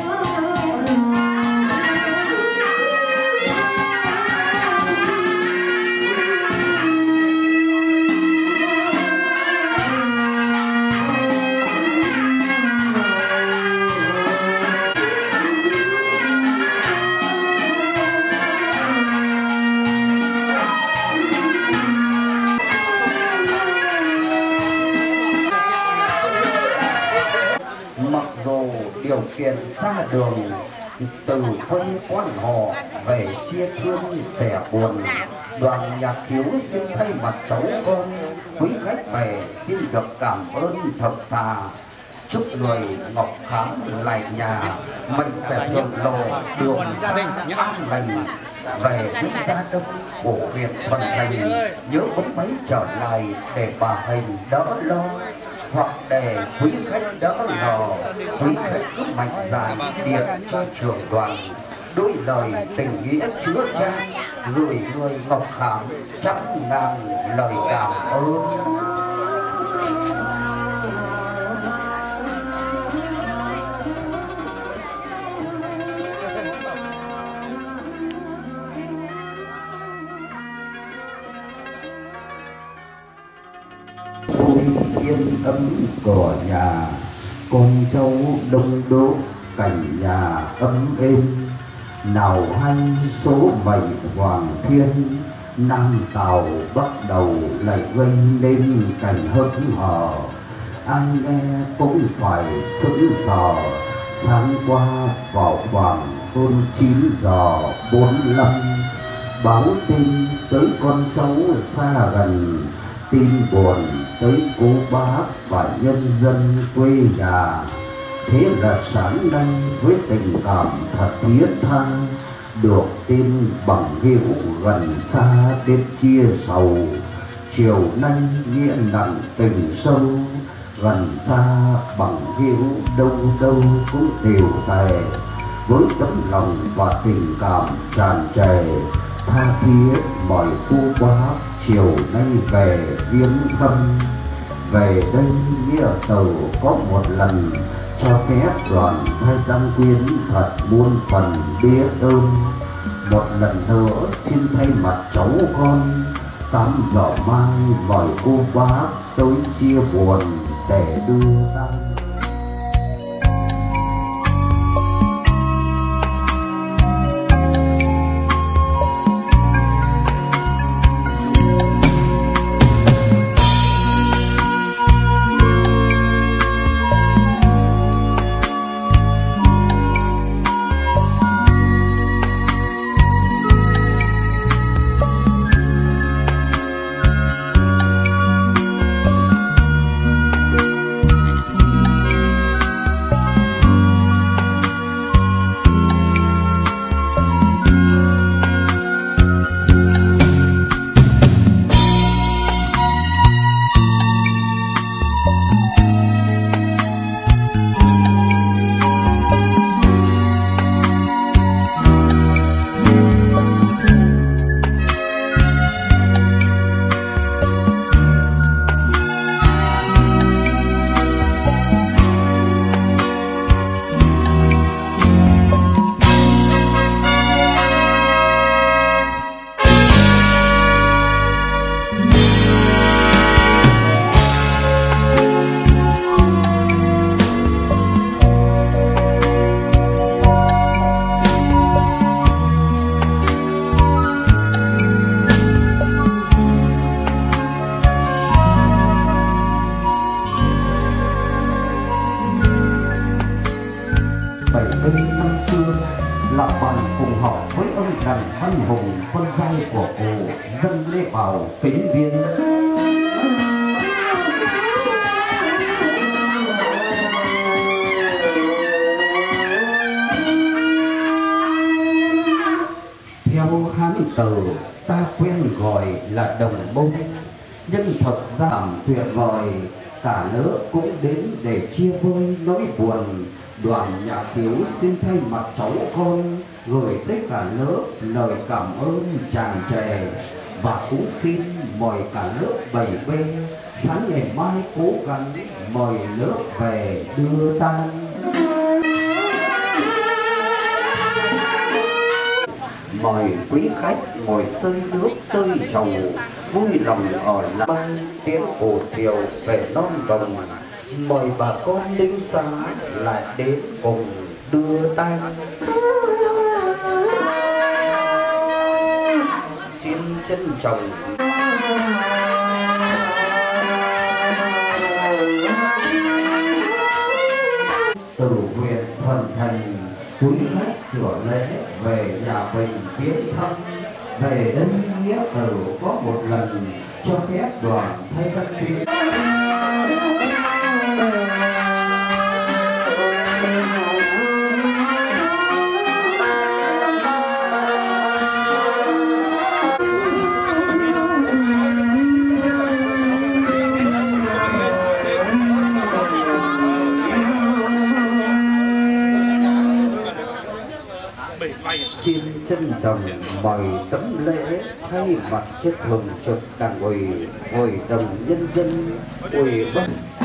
S3: điều kiện xa đường từ quê quan họ về chia thương sẻ buồn. Đoàn nhạc hiếu xin thay mặt cháu con quý khách về xin được cảm ơn thật thà, chúc người Ngọc Hàm lại nhà mạnh khỏe thượng lộ đường xa an lành về nước ta đông của Việt vận hành, nhớ vẫn mấy trở lại để bà hình đỡ lo, hoặc để quý khách đỡ ngờ, quý khách cứ mạnh dạn điện cho trưởng đoàn, đôi lời tình nghĩa chứa chan, gửi người ngọc khảm trăm ngàn lời cảm ơn. Yên ấm cỏ nhà, con cháu đông đúc cảnh nhà ấm êm, nào hay số mệnh hoàng thiên, Nam Tào bắt đầu lại gây nên cảnh hớn hở. Ai nghe cũng phải sững sờ, sáng qua vào khoảng hơn chín giờ bốn lăm, báo tin tới con cháu xa gần, tin buồn tới cô bác và nhân dân quê nhà. Thế là sáng nay với tình cảm thật thiết tha, được tin bằng hữu gần xa đến chia sầu. Chiều nay nghĩa nặng tình sâu, gần xa bằng hữu đâu đâu cũng đều tề. Với tấm lòng và tình cảm tràn trề, tha thiết mời cô bác chiều nay về viếng thăm. Về đây nghĩa tử có một lần, cho phép đoàn thay tăng quyến thật muôn phần biết ơn. Một lần nữa xin thay mặt cháu con, tám giờ mai mời cô bác tới chia buồn để đưa tang. Tuyệt vời, cả nước cũng đến để chia vui nỗi buồn. Đoàn nhạc thiếu xin thay mặt cháu con gửi tới cả nước lời cảm ơn tràn trề, và cũng xin mời cả nước bày bên sáng ngày mai cố gắng mời nước về đưa tang. Mời quý khách ngồi sơi nước sơi trầu, vui lòng ở lại tiếng cổ thiều về non đồng. Mời bà con linh xa lại đến cùng đưa tang. Xin trân trọng từ huyện Thuận Thành, quý khách sửa lễ về nhà mình viếng thăm. Về đây nghĩa tử có một lần, cho phép đoàn thay các tuyến. mời tấm lễ thay mặt cho thường trực Đảng ủy, Hội đồng Nhân dân, Ủy ban.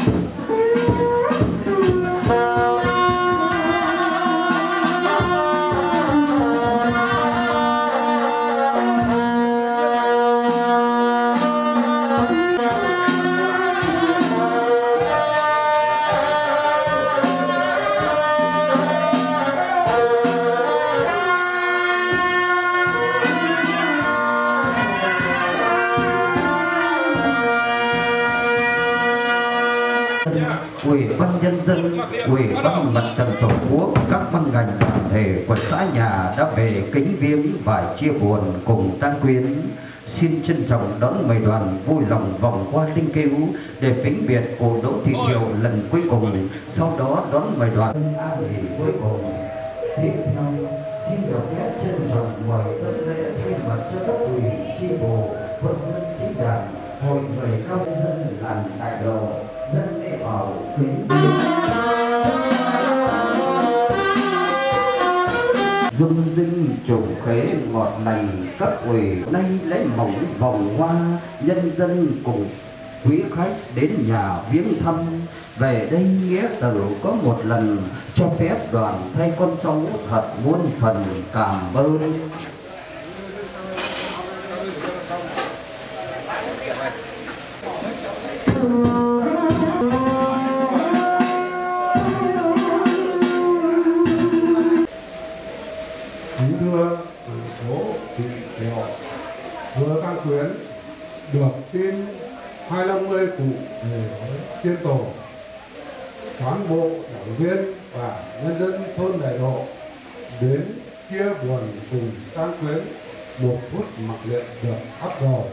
S3: Ủy ban Nhân dân, Ủy ban Mặt trận Tổ quốc, các ban ngành đoàn thể của xã nhà đã về kính viếng và chia buồn cùng tang quyến. Xin trân trọng đón mời đoàn vui lòng vòng qua linh cữu để vĩnh biệt cô Đỗ Thị Diệu lần cuối cùng, sau đó đón mời đoàn an nghỉ cuối cùng. Tiếp theo, xin được phép trân trọng mời dân lễ thay mặt cho các ủy chi bộ, quân dân chính đảng, hội người cao dân làm đại lộ, dân lễ bảo kính dung dinh chủ khế ngọt lành. Cấp ủy nay lấy mỏng vòng hoa, nhân dân cùng quý khách đến nhà viếng thăm. Về đây nghĩa tử có một lần, cho phép đoàn thay con cháu thật muôn phần cảm ơn.
S5: Kính thưa thành phố Thị Diệu, vừa Tăng Quyến được tin hai trăm năm mươi cụ về với tiên tổ, cán bộ đảng viên và nhân dân thôn Đại Độ đến chia buồn cùng Tăng Quyến. Một phút mặc niệm được bắt đầu.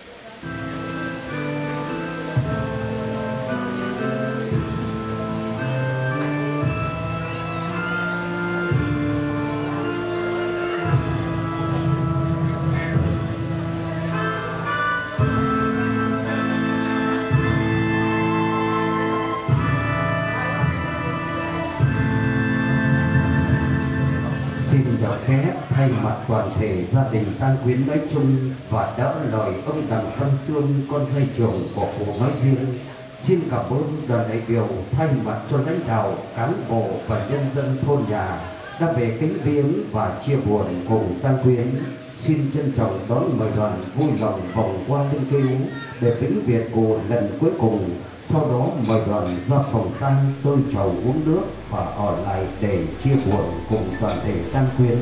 S3: Được phép thay mặt toàn thể gia đình Tang Quyến nói chung và đỡ lời ông Đặng Văn Xương, con trai trưởng của cụ nói riêng, xin cảm ơn đoàn đại biểu thay mặt cho lãnh đạo, cán bộ và nhân dân thôn nhà đã về kính viếng và chia buồn cùng Tang Quyến. Xin trân trọng đón mời đoàn vui lòng vòng qua linh cữu để vĩnh biệt cụ lần cuối cùng, sau đó mời đoàn ra phòng tang sôi trầu uống nước và ở lại để chia buồn cùng toàn thể Tang Quyến.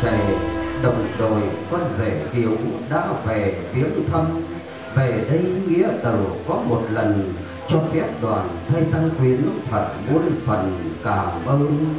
S3: trẻ đồng đội con rể hiếu đã về viếng thăm. Về đây nghĩa tử có một lần, cho phép đoàn thay tăng quyến thật muôn phần cảm ơn.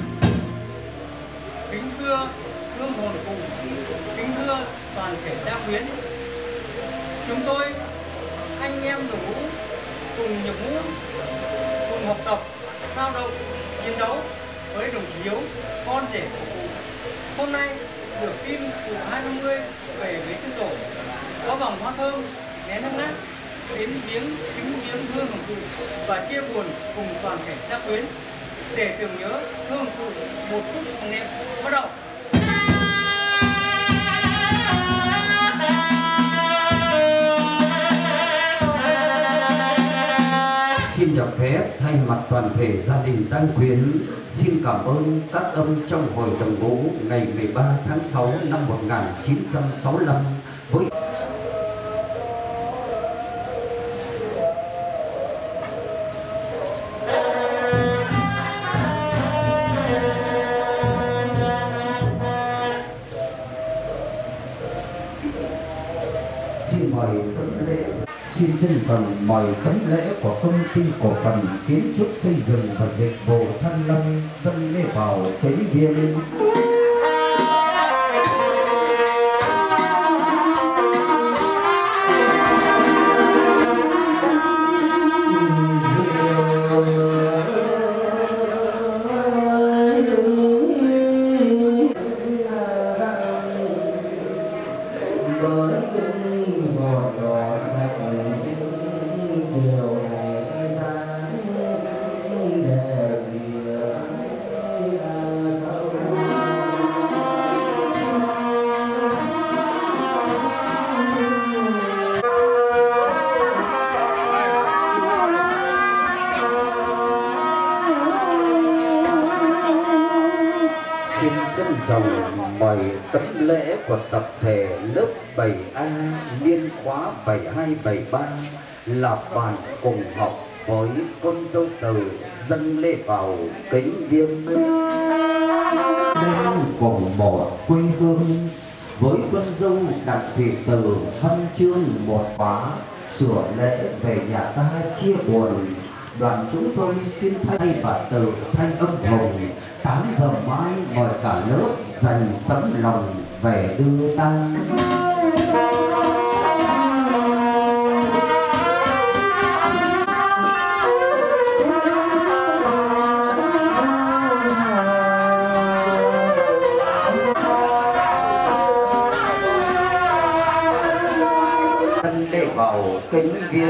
S6: Kính thưa hương hồn cụ, kính thưa toàn thể gia quyến, chúng tôi anh em đồng ngũ cùng nhập ngũ, cùng học tập, lao động, chiến đấu với đồng chí Hiếu, con rể của cụ. Hôm nay được tin cụ hai năm mươi về với tiên tổ, có vòng hoa thơm nén hương ngát đến viếng kính viếng hương hồn cụ và chia buồn cùng toàn thể gia quyến để tưởng nhớ hương cụ. Một phút hoằng niệm bắt đầu.
S3: Xin được phép thay mặt toàn thể gia đình Tăng Quyến xin cảm ơn các ông trong hội đồng ngũ ngày mười ba tháng sáu năm một nghìn chín trăm sáu mươi lăm với xin mời tấm lễ. Xin chân thành mời tấm lễ của công ty cổ phần kiến trúc xây dựng và dịch vụ Thăng Long dâng lễ vào kính viếng. Xin trân trọng mời tấm lễ của tập thể lớp bảy A niên khóa bảy hai bảy ba là bạn cùng học với con dâu từ dâng lễ vào kính viếng. Lên cùng một quê hương với con dâu Đặng Thị Từ văn chương một khóa sửa lễ về nhà ta chia buồn. Đoàn chúng tôi xin thay bà Từ thay ông Hồng tám giờ mai mời cả lớp dành tấm lòng về đưa tang. Dâng lễ vào kính viếng.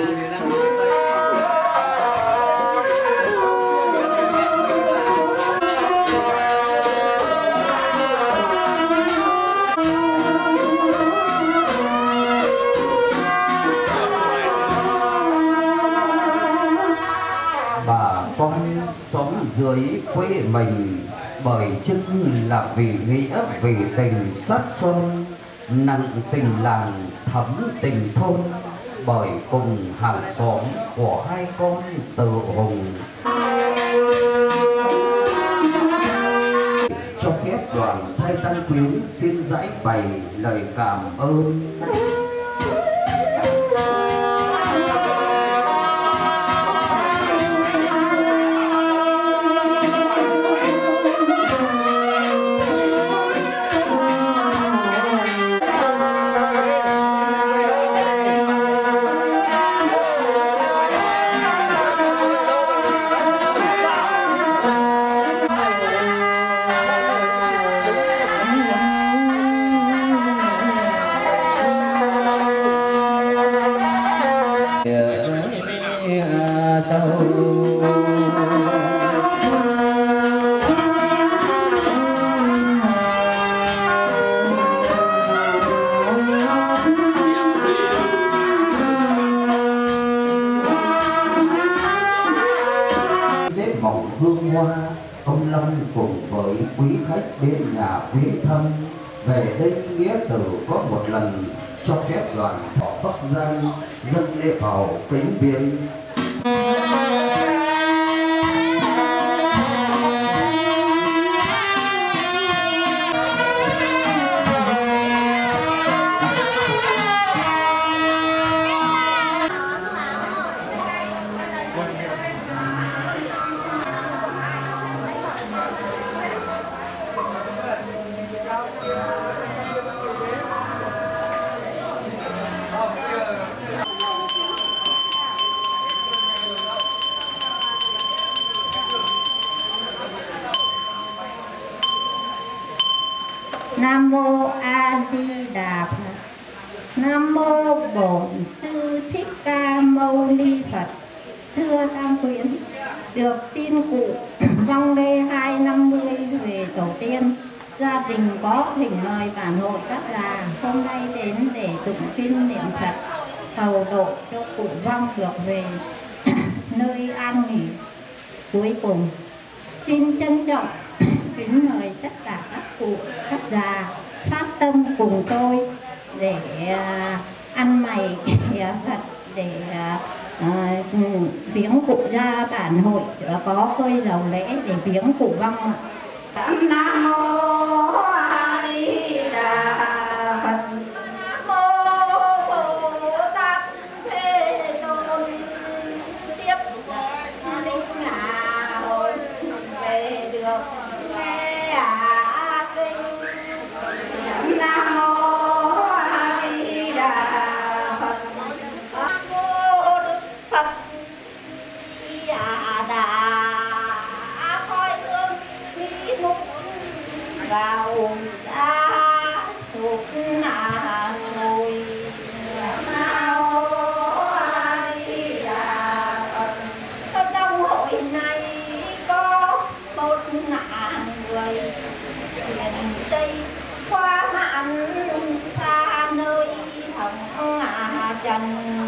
S3: Con sống dưới quê mình bởi chân là vì nghĩa vì tình sát son, nặng tình làng thấm tình thôn, bởi cùng hàng xóm của hai con Từ Hùng. Cho phép đoàn thay Tăng Quyến xin giải bày lời cảm ơn. Màu hương hoa, ông Lâm cùng với quý khách đến nhà viếng thăm. Về đây nghĩa tử có một lần, cho phép đoàn họ Bắc Giang dâng lễ vào kính viếng.
S7: Nam mô A Di Đà Phật. Nam mô Bổn Sư Thích Ca Mâu Ni Phật. Thưa Tam Quyến, được tin cụ vong lê hai năm mươi về tổ tiên, gia đình có thỉnh mời bản hội các già hôm nay đến để tụng kinh niệm Phật cầu độ cho cụ vong được về nơi an nghỉ cuối cùng. Xin trân trọng kính mời tất cả các cụ các già phát tâm cùng tôi để uh, ăn mày Phật, để uh, viếng cụ ra bản hội uh, có cơi dầu lễ để viếng cụ vong. Nam mô A Di Đà Phật. Nam mô Bồ Tát Thế Tôn. Tiếp linh hạ hồn về được nghe à kinh. Nam mô A Di Đà Phật. Nam mô Đức Phật Di Đà coi thương khi mục vào ra sụp ngà ngồi. Nam mô A Di Đà Phật. Trong hội này có một ngàn người miền Tây qua mạn xa nơi thẳng ngà trần.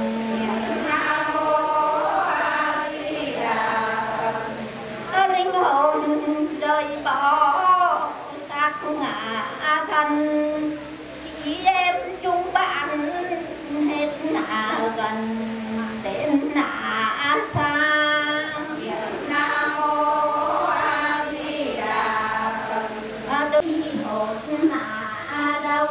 S7: Nam mô A Di Đà Phật. Linh hồn rời bỏ xác ngã thân, chị em chúng bạn hết nạ gần đến nạ xa. Nam mô A Di Đà Phật. Đừng hốt nạ đâu.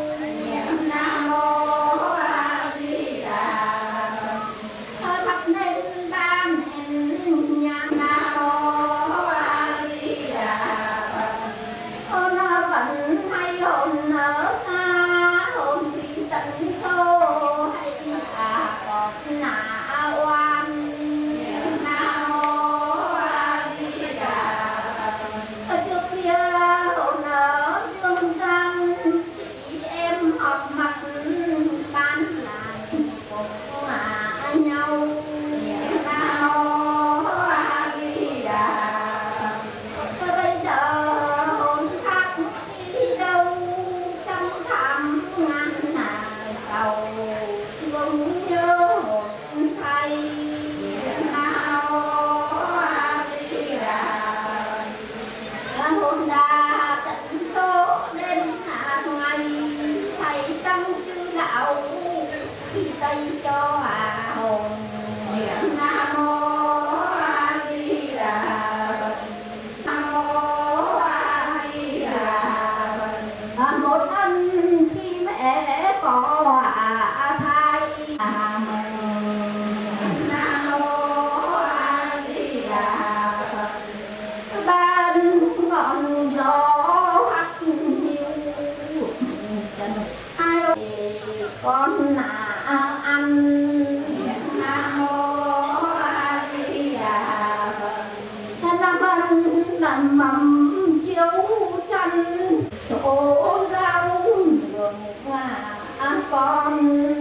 S7: Nam mô A Di Đà Phật. Thắp nên ban nén nhang. Nam mô A Di Đà Phật. Hồn vẫn hay hồn ở xa, hồn vì tận sâu hay là còn nạ oan. Nam mô A Di Đà Phật. Trước kia hồn ở dương gian, chị em họp mặt ban lại cùng hạ nhau. Nam mô A Di Đà Phật. Bây giờ hồn khác đi đâu, trong thảm ngàn nàng sầu thương nhớ hồn thay. Nam mô A Di Đà Phật. Hồn đã tận số đến hàng ngày, thầy tăng sư đạo khi tây cho hà hồn. Nam mô A Di Đà Phật. Nam mô A Di Đà Phật. Một ân khi mẹ có hạ thai. Nam mô A Di Đà Phật. Ban ngọn gió hắt hiu hai con nà ăn. Nam mô A Di Đà Phật. Nam ân làm mầm chiếu chân số rau đường hoa con.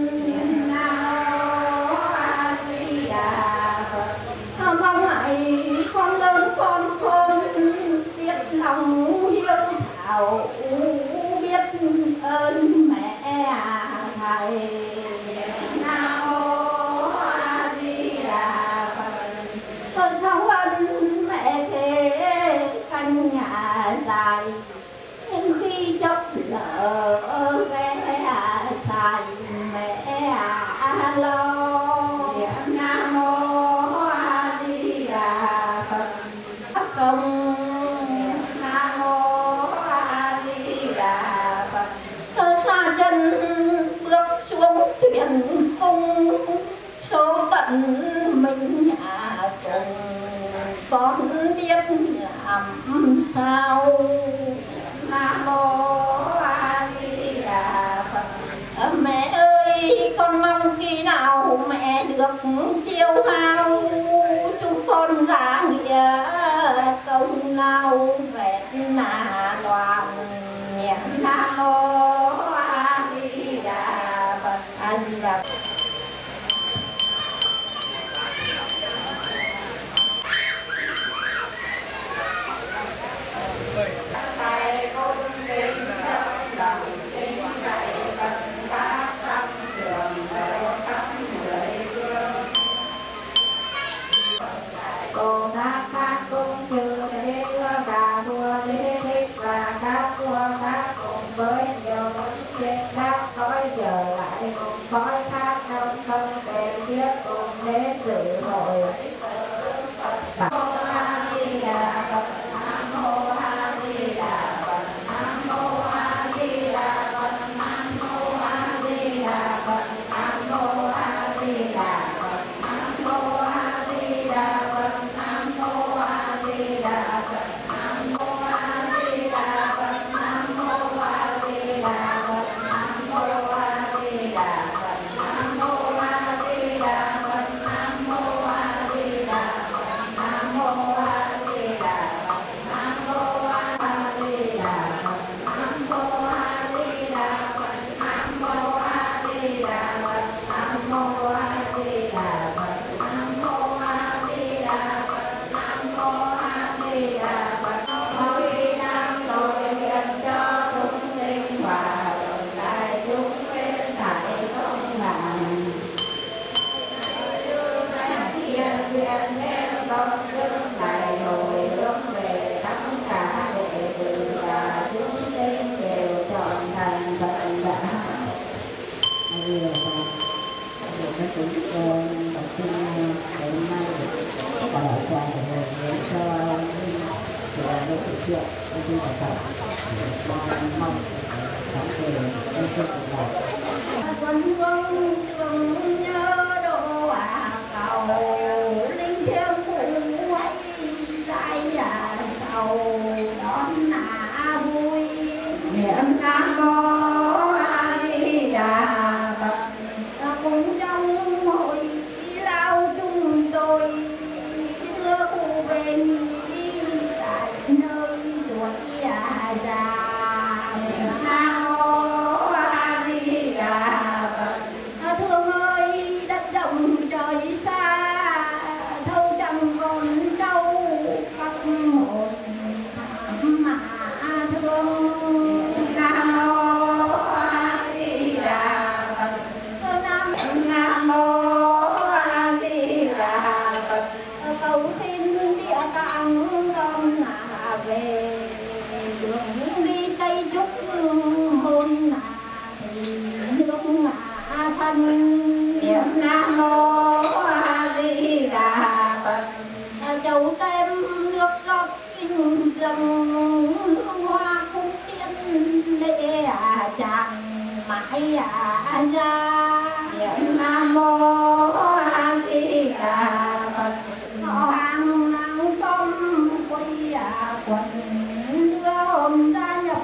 S7: Nam mô A Di Đà Phật. Mong ngày con lớn con khôn, biết lòng hiếu thảo, biết ơn mẹ thầy. Nam mô A Di Đà Phật. Sau ân mẹ thế căn nhà dài, nhưng khi chốc lỡ ghé xài mẹ lo. Nam mô A Di Đà Phật. Công Nam mô A Di Đà Phật. Tôi xa chân bước xuống thuyền cung, số tận mình nhà cùng con biết làm sao. Nam mô A Di Đà Phật. Mẹ ơi, con mong khi nào mẹ được tiêu hao, chúng con giá nghĩa công lao vẹn là đoàn. niệm Nam mô A Di Đà Phật. A Di Đà. Thầy cung kính trong lòng kính dạy Phật pháp tâm đường về khắp mười phương. Bồ Tát phát cung chư thế cả vua Thế Thích và các vua khác cùng với nhiều trên các cõi trở lại cùng cõi khác đông không về biết cùng đến dự hội. Nam mô A Di Đà Phật. Nam mô A Di Đà Phật. Nam mô A Di Đà Phật. Nam mô A Di Đà Phật. Nam mô A Di Đà Phật. Nam mô A Di Đà Phật. Nam mô A Di Đà Phật. Nam mô A Di Đà Phật. Nam mô A Di Đà Phật. Nam mô A Di Đà Phật. Nam mô A Di Đà Phật. Nam mô A Di Đà Phật. Nam mô A Di Đà Phật. Nam mô A Di Đà Phật. Nam mô A Di Đà Phật. Nam mô A Di Đà Phật. Nam mô A Di Đà Phật. Nam mô A Di Đà Phật. Nam mô A Di Đà Phật. Mỗi năm tôi nguyện cho chúng sinh hòa đồng đại chúng bên thảy không ngàn. Thiên nguyện nên công đức này hồi hướng về tất cả đệ tử và chúng sinh đều trọn thành Phật đạo. Bây giờ để các chúng con tập trung hôm nay ở trại để cho để được thực hiện cái gì phải phải mong mong cảm ơn các chúng con. Tuần vâng tưởng nhớ độ à cầu linh thiêng phụ ấy dài à sau đón nà vui niệm Nam mô A Di Đà Phật. Cùng trong hội lao chúng tôi đưa cụ về nghỉ tại nơi tuổi già già. Nam mô A Di Đà Phật. Thương ơi đất rộng trời xa thâu trăm con trâu khắp hồn mà thương. Nam mô A Di Đà Phật. Nam Nam mô A Di Đà Phật. Cầu xin địa tạng con là về đường đi Tây Trúc hôn là thì lúc là thân niệm Nam mô A Di Đà Phật. Châu tem nước rót kinh dâng hoa cung tiên lễ à chàng mãi à ra niệm Nam mô A Di Đà Phật. Hàng nắng xóm quay à quần đưa hôm gia nhập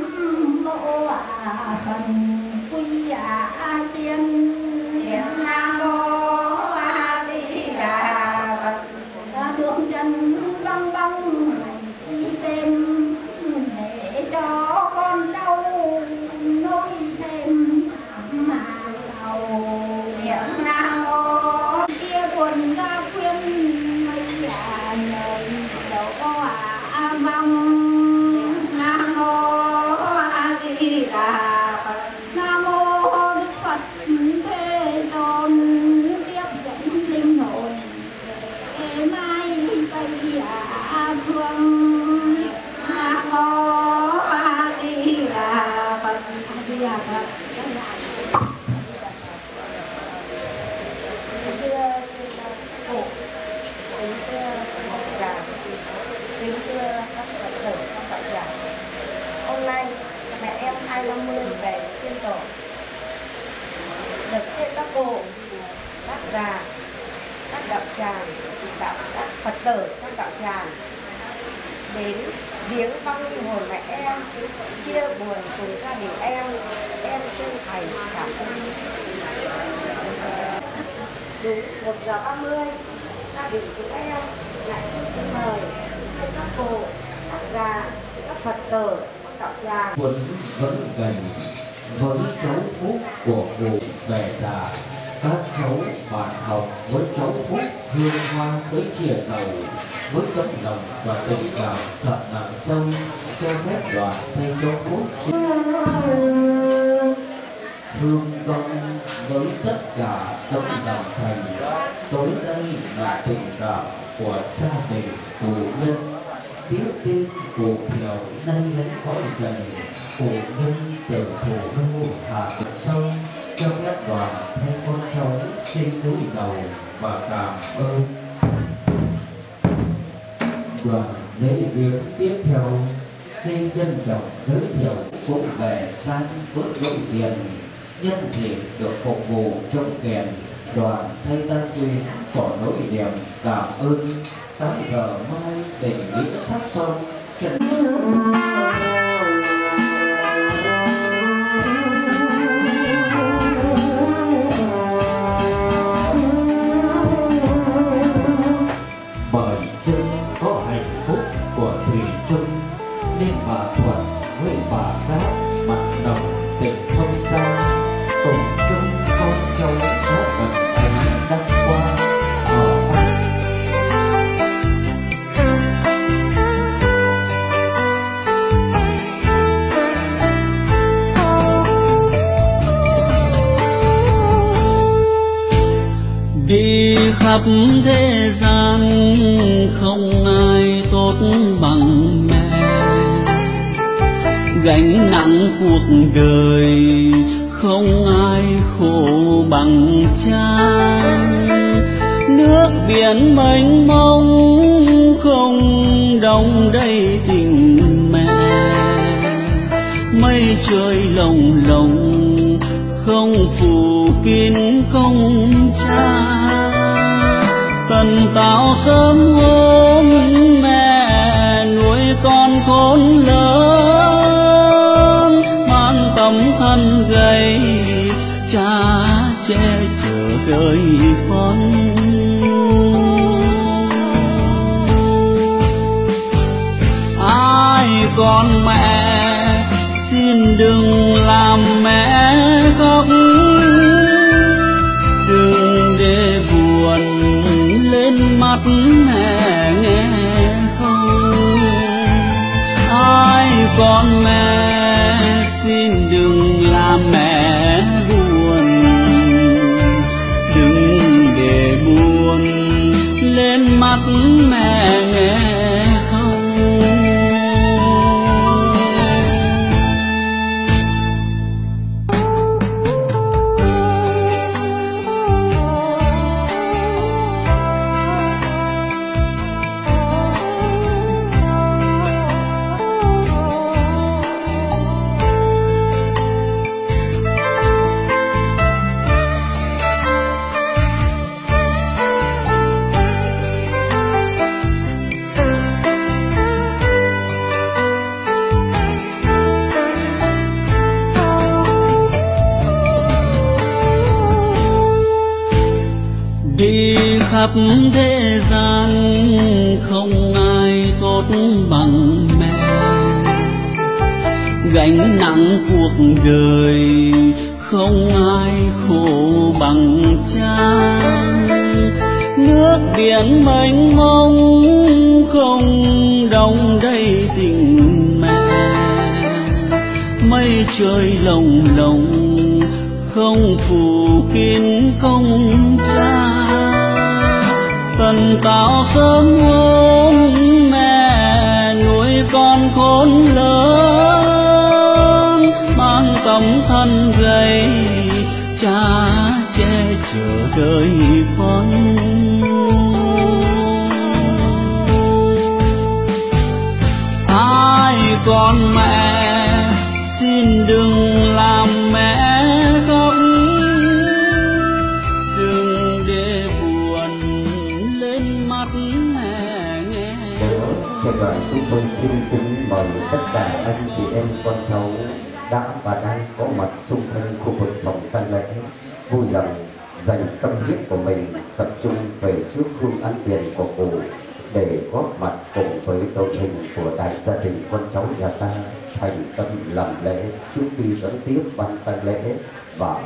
S7: mộ à phần quy à tiên niệm Nam mô A Di Đà Phật. Thượng trần băng băng đi thêm để cho con đau nối thêm mà giàu niệm Nam mô. Kia buồn ra khuyên mấy à lời đầu à mong Nam mô A Di Đà Phật. Nam mô Đức Phật Thế Tôn tiếp dẫn linh hồn để mai Tây à phương. Nam mô A Di Đà Phật. A Di Đà Phật. Kính thưa Ngọc Trà, kính thưa các Phật tử trong đạo tràng. Hôm nay mẹ em hai năm mươi về tiên tổ, được trên các cụ, các già, các đạo tràng, đạo các Phật tử trong đạo tràng đến viếng vong linh hồn mẹ em, chia buồn cùng gia đình em. Em chân thành cảm ơn. Đúng một giờ ba mươi, gia đình của em lại xin mời các cụ, các già, các Phật tử
S8: cặp cha.
S3: Quân vẫn gần với cháu Phúc của cụ về già, các cháu bạn học với cháu Phúc hương hoa tới chia đầu với tấm lòng và tình cảm thật nặng sâu, cho phép đoàn thay cháu Phúc hương vong với tất cả tấm lòng thành. Tối đây là tình cảm của gia đình cụ nhân, biết tin cụ Thiều nay lấy cõi dày, cụ nhân từ thủ đô Hà Nội sâu, cho phép đoàn thay con cháu xin cúi đầu và cảm ơn. Đoàn lễ viếng tiếp theo xin trân trọng giới thiệu cụ về sang với đội tiền nhân dịp được phục vụ trong kèn. Đoàn thay Tân Quyến có nỗi niềm cảm ơn tám giờ mai tình nghĩa sắc son trần bởi chân có hạnh phúc của Thủy Chung nên bà Thuận với bà Cát mặt đồng tình không xa cùng chung con cháu đã bận anh đăng qua ở
S9: đi khắp thế gian không ai tốt bằng mẹ, gánh nặng cuộc đời không ai khổ bằng cha. Nước biển mênh mông không đong đầy tình mẹ, mây trời lồng lộng không phủ kín công cha. Tần tảo sớm hôm mẹ nuôi con khôn lớn, mang tấm thân gầy cha che chở đời con. Ai con mẹ xin đừng làm mẹ khóc, đừng để buồn lên mắt mẹ nghe không. Ai con mẹ xin đừng làm mẹ buồn, đừng để buồn lên mắt mẹ nghe không. Đi khắp thế gian không ai tốt bằng mẹ, gánh nặng cuộc đời không ai khổ bằng cha. Nước biển mênh mông không đong đầy tình mẹ, mây trời lồng lộng không phủ kín công cha. Tần tảo sớm hôm mẹ nuôi con khôn lớn, mang tấm thân gầy cha che chở đời con. Ai con mẹ xin đừng làm mẹ khóc, đừng để buồn lên mắt mẹ nghe.
S3: Cho đoàn chúng tôi xin kính mời tất cả anh chị em con cháu đã và đang có mặt xung quanh khu vực phòng tang lễ vui lòng dành tâm huyết của mình tập trung về trước hương án tiền của cụ để góp mặt cùng với đội hình của đại gia đình con cháu nhà ta thành tâm làm lễ trước khi đón tiếp ban tang lễ và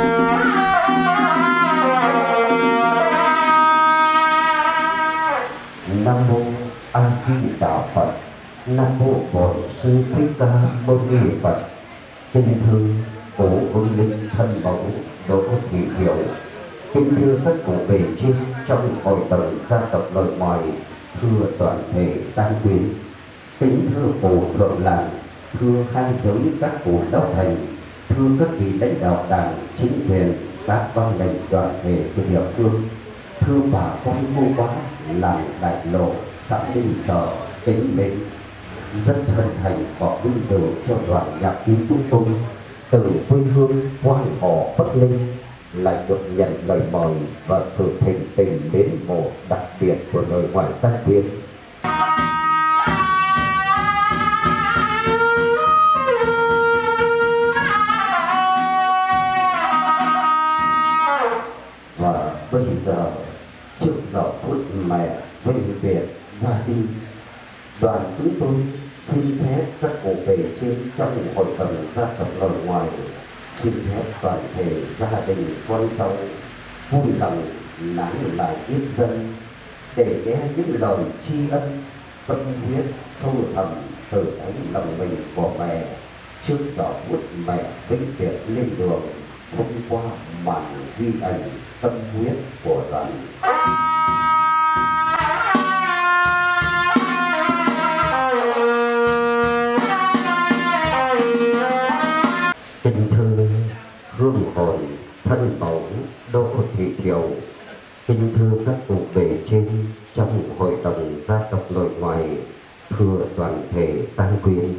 S3: Nam mô A Di Đà Phật. Nam mô Bổn Sư Thích Ca Mâu Ni Phật. Kính thưa Cố Vương Linh thân mẫu Đỗ Thị Hiểu, kính thưa các cụ bề trên trong hội đồng gia tộc nội ngoại, thưa toàn thể tăng quyến, kính thưa cụ thượng làng, thưa hai giới các cụ đạo hành, thưa các vị lãnh đạo đảng, chính quyền, các ban ngành đoàn thể của địa phương, thưa bà con cô bác làng Đại Lộ, xã Ninh Sở, kính mến, rất hân hạnh và vinh dự cho đoàn nhạc cứu chúng tôi từ quê hương Quan Họ Bắc Ninh lại được nhận lời mời và sự thịnh tình mến mộ đặc biệt của nội ngoại Tân Uyên. Và bây giờ trước giờ phút mẹ vinh biệt ra đi, đoàn chúng tôi xin phép các cụ bề trên trong hội đồng gia tộc nội ngoại, xin phép toàn thể gia đình con cháu vui lòng nán lại ít dân để nghe những lời tri ân tâm huyết sâu thẳm từ đáy lòng mình của mẹ trước giờ phút mẹ vĩnh biệt lên đường, thông qua màn ghi ảnh tâm huyết của đoàn. Kính thưa hương hồn thân mẫu Đỗ Thị Thiều, kính thưa các cụ bề trên trong hội đồng gia tộc nội ngoại, thưa toàn thể tang quyến.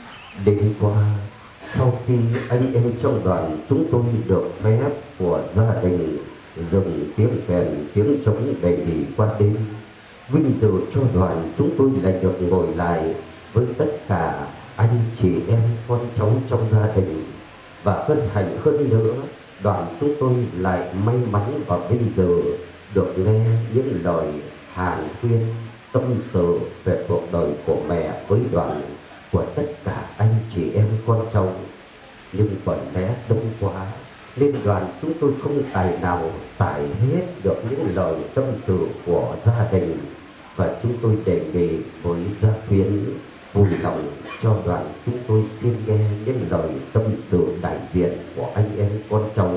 S3: Đêm qua sau khi anh em trong đoàn chúng tôi được phép của gia đình dừng tiếng kèn tiếng trống để nghỉ qua đêm, vinh dự cho đoàn chúng tôi lại được ngồi lại với tất cả anh chị em con cháu trong gia đình. Và hân hạnh hơn nữa, đoàn chúng tôi lại may mắn và vinh dự được nghe những lời hàn huyên tâm sự về cuộc đời của mẹ với đoàn của tất cả anh chị em con cháu. Nhưng bởi lẽ đông quá nên đoàn chúng tôi không tài nào tải hết được những lời tâm sự của gia đình, và chúng tôi đề nghị với gia quyến vui lòng cho đoàn chúng tôi xin nghe những lời tâm sự đại diện của anh em con cháu.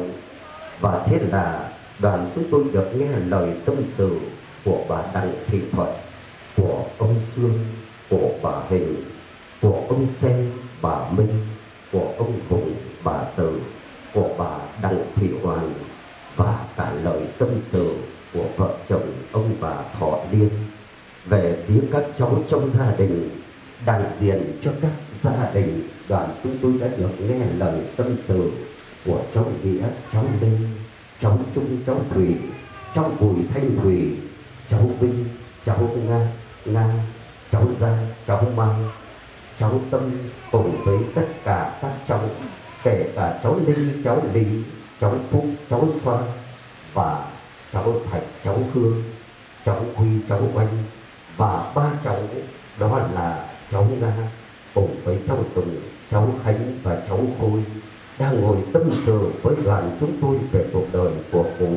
S3: Và thế là đoàn chúng tôi được nghe lời tâm sự của bà Đặng Thị Thuận, của ông Sương, của bà Hình, của ông Sen, bà Minh, của ông Hùng, bà Tử, của bà Đặng Thị Hoàn, và cả lời tâm sự của vợ chồng ông bà Thọ Liên. Về phía các cháu trong gia đình, đại diện cho các gia đình, đoàn chúng tôi đã được nghe lời tâm sự của cháu Nghĩa, cháu Lê, cháu Trung, cháu Thủy, cháu Bùi Thanh Thủy, cháu Vinh, cháu Nga, Nga, cháu Giang, cháu Mai, cháu Tâm, cùng với tất cả các cháu, kể cả cháu Linh, cháu Lý, cháu Phúc, cháu Xoan, và cháu Thạch, cháu Hương, cháu Huy, cháu Oanh, và ba cháu đó là cháu Nga cùng với cháu Tùng, cháu Khánh và cháu Khôi đang ngồi tâm sự với đoàn chúng tôi về cuộc đời của cụ.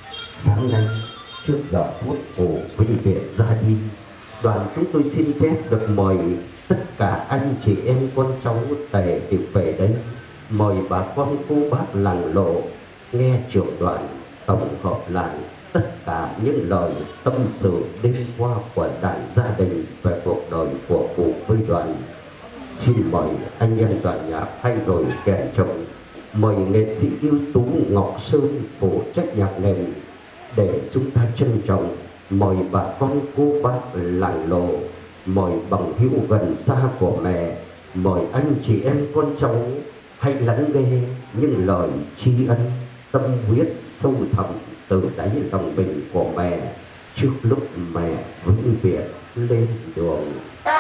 S3: Sáng nay trước giờ phút cụ vĩnh biệt ra đi, đoàn chúng tôi xin phép được mời tất cả anh chị em con cháu tề tiệc về đây, mời bà con cô bác làng Lộ nghe trưởng đoàn tổng hợp lại tất cả những lời tâm sự đêm qua của đại gia đình về cuộc đời của cụ với đoàn. Xin mời anh em đoàn nhạc thay đổi kèn trống, mời nghệ sĩ ưu tú Ngọc Sơn phụ trách nhạc nền để chúng ta trân trọng, mời bà con cô bác làng Lộ, mời bằng hữu gần xa của mẹ, mời anh chị em con cháu hãy lắng nghe những lời tri ân tâm huyết sâu thẳm từ đáy lòng mình của mẹ trước lúc mẹ vĩnh biệt lên đường.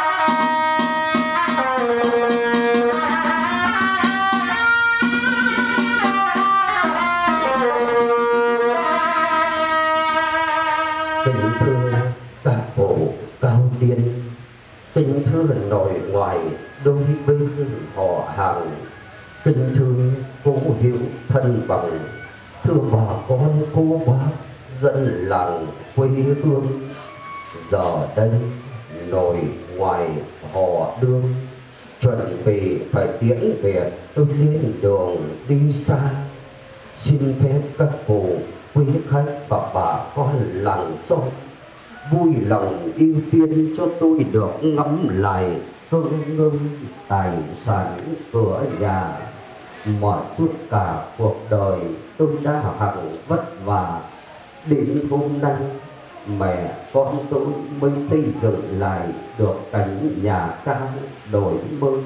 S3: Kính thưa các bộ cao niên, kính thưa nội ngoại đối bên họ hàng, tình thương cố hiểu thân bằng, thưa bà con cô bác dân làng quê hương. Giờ đây nội ngoài họ đương, chuẩn bị phải tiễn biệt tôi lên đường đi xa. Xin phép các cụ quý khách và bà con làng xóm vui lòng ưu tiên cho tôi được ngắm lại cơ ngơi tài sản cửa nhà mà suốt cả cuộc đời tôi đã hằng vất vả. Đến hôm nay mẹ con tôi mới xây dựng lại được cảnh nhà cao đổi mới.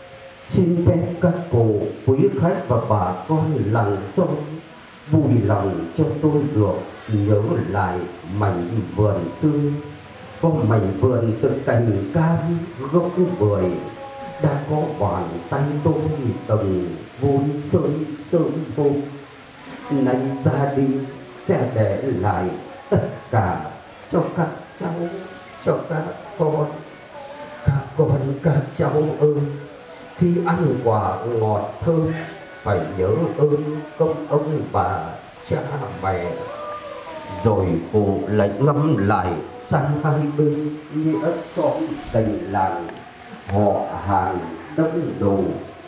S3: Xin phép các cụ quý khách và bà con làng xóm vui lòng cho tôi được nhớ lại mảnh vườn xưa. Có mảnh vườn từ cành cam gốc bưởi đã có bàn tay tôi từng vun sớm sớm hôm. Nay ra đi sẽ để lại tất cả cho các cháu, cho các con. Các con các cháu ơi, khi ăn quả ngọt thơm phải nhớ ơn công ông bà cha mẹ. Rồi cụ lại ngắm lại sang hai bên nghĩa xóm tình làng họ hàng đông đủ.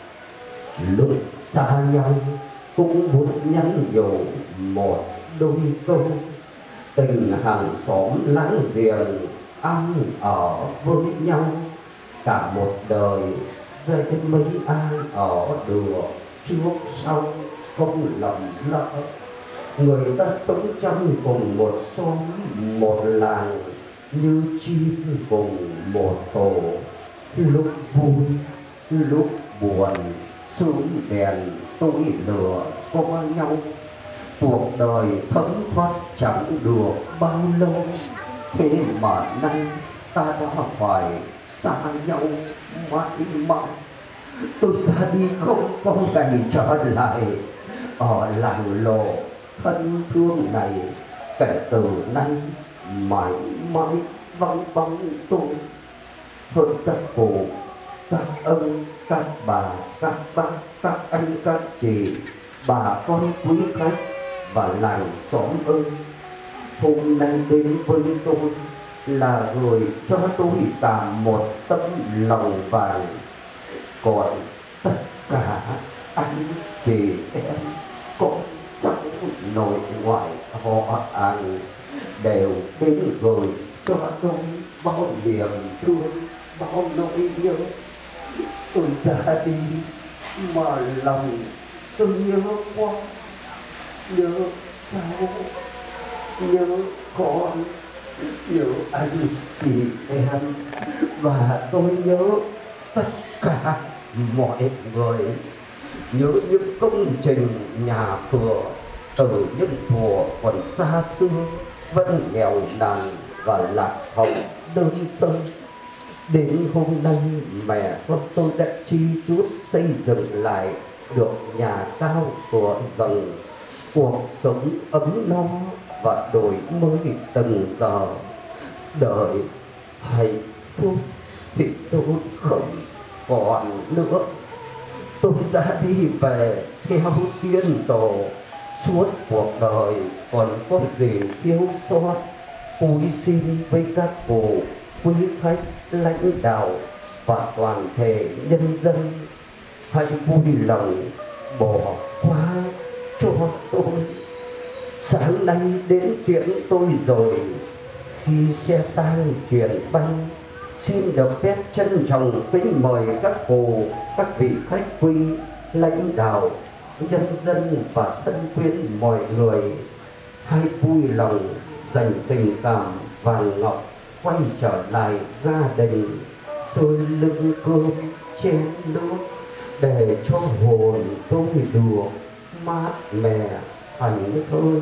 S3: Lúc xa nhau cũng muốn nhắn nhủ một đôi câu, tình hàng xóm láng giềng ăn ở với nhau. Cả một đời dễ mấy ai ở được trước sau không lầm lỡ. Người ta sống trong cùng một xóm một làng, như chim cùng một tổ. Lúc vui lúc buồn, sớm đèn tối lửa có nhau. Cuộc đời thấm thoát chẳng được bao lâu, thế mà nay ta đã phải xa nhau mãi mãi. Tôi ra đi không có ngày trở lại, ở làng lộ thân thương này kể từ nay mãi mãi vắng bóng tôi. Hơn các cụ, các ông, các bà, các bác, các anh, các chị, bà con quý khách và làng xóm ơi, hôm nay đến với tôi là gửi cho tôi cả một tấm lòng vàng. Còn tất cả anh chị em con cháu nội ngoại họ hàng đều đến gửi cho tôi bao niềm thương, bao nỗi nhớ. Tôi ra đi mà lòng tôi nhớ quá, nhớ cháu, nhớ con, nhớ anh chị em, và tôi nhớ tất cả mọi người. Nhớ những công trình nhà cửa từ những thuở còn xa xưa vẫn nghèo nàn và lạc hậu đơn sơ. Đến hôm nay mẹ con tôi đã chi chút xây dựng lại được nhà cao cửa rộng, cuộc sống ấm no và đổi mới từng giờ. Đời hạnh phúc thì tôi không còn nữa. Tôi ra đi về theo tiên tổ, suốt cuộc đời còn có gì thiếu sót. Cúi xin với các cụ quý khách lãnh đạo và toàn thể nhân dân, hãy vui lòng bỏ qua cho tôi. Sáng nay đến tiễn tôi rồi, khi xe tang chuyển băng, xin được phép trân trọng kính mời các cụ, các vị khách quý, lãnh đạo, nhân dân và thân quyến mọi người hãy vui lòng dành tình cảm vàng ngọc quay trở lại gia đình, xôi lưng cơm chén nước để cho hồn tôi được mát mẻ hạnh thơi.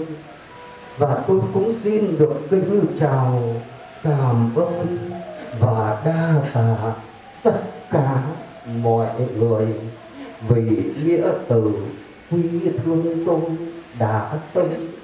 S3: Và tôi cũng xin được kính chào, cảm ơn và đa tạ tất cả mọi người vì nghĩa từ quý thương tôi đã tâm.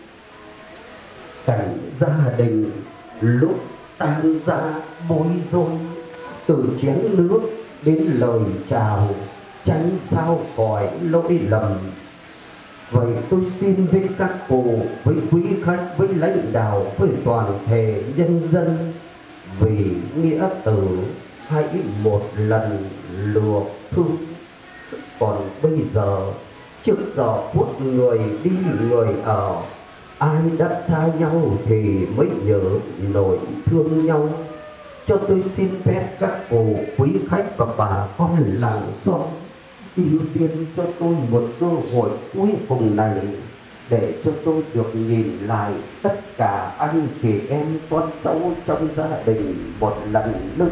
S3: Cảnh gia đình lúc tan ra bối rối, từ chén nước đến lời chào tránh sao khỏi lỗi lầm. Vậy tôi xin với các cụ, với quý khách, với lãnh đạo, với toàn thể nhân dân, vì nghĩa tử hãy một lần lùa thương. Còn bây giờ trước giờ phút người đi người ở, ai đã xa nhau thì mới nhớ nỗi thương nhau. Cho tôi xin phép các cụ, quý khách và bà con làng xóm ưu tiên cho tôi một cơ hội cuối cùng này, để cho tôi được nhìn lại tất cả anh chị em con cháu trong gia đình một lần nữa.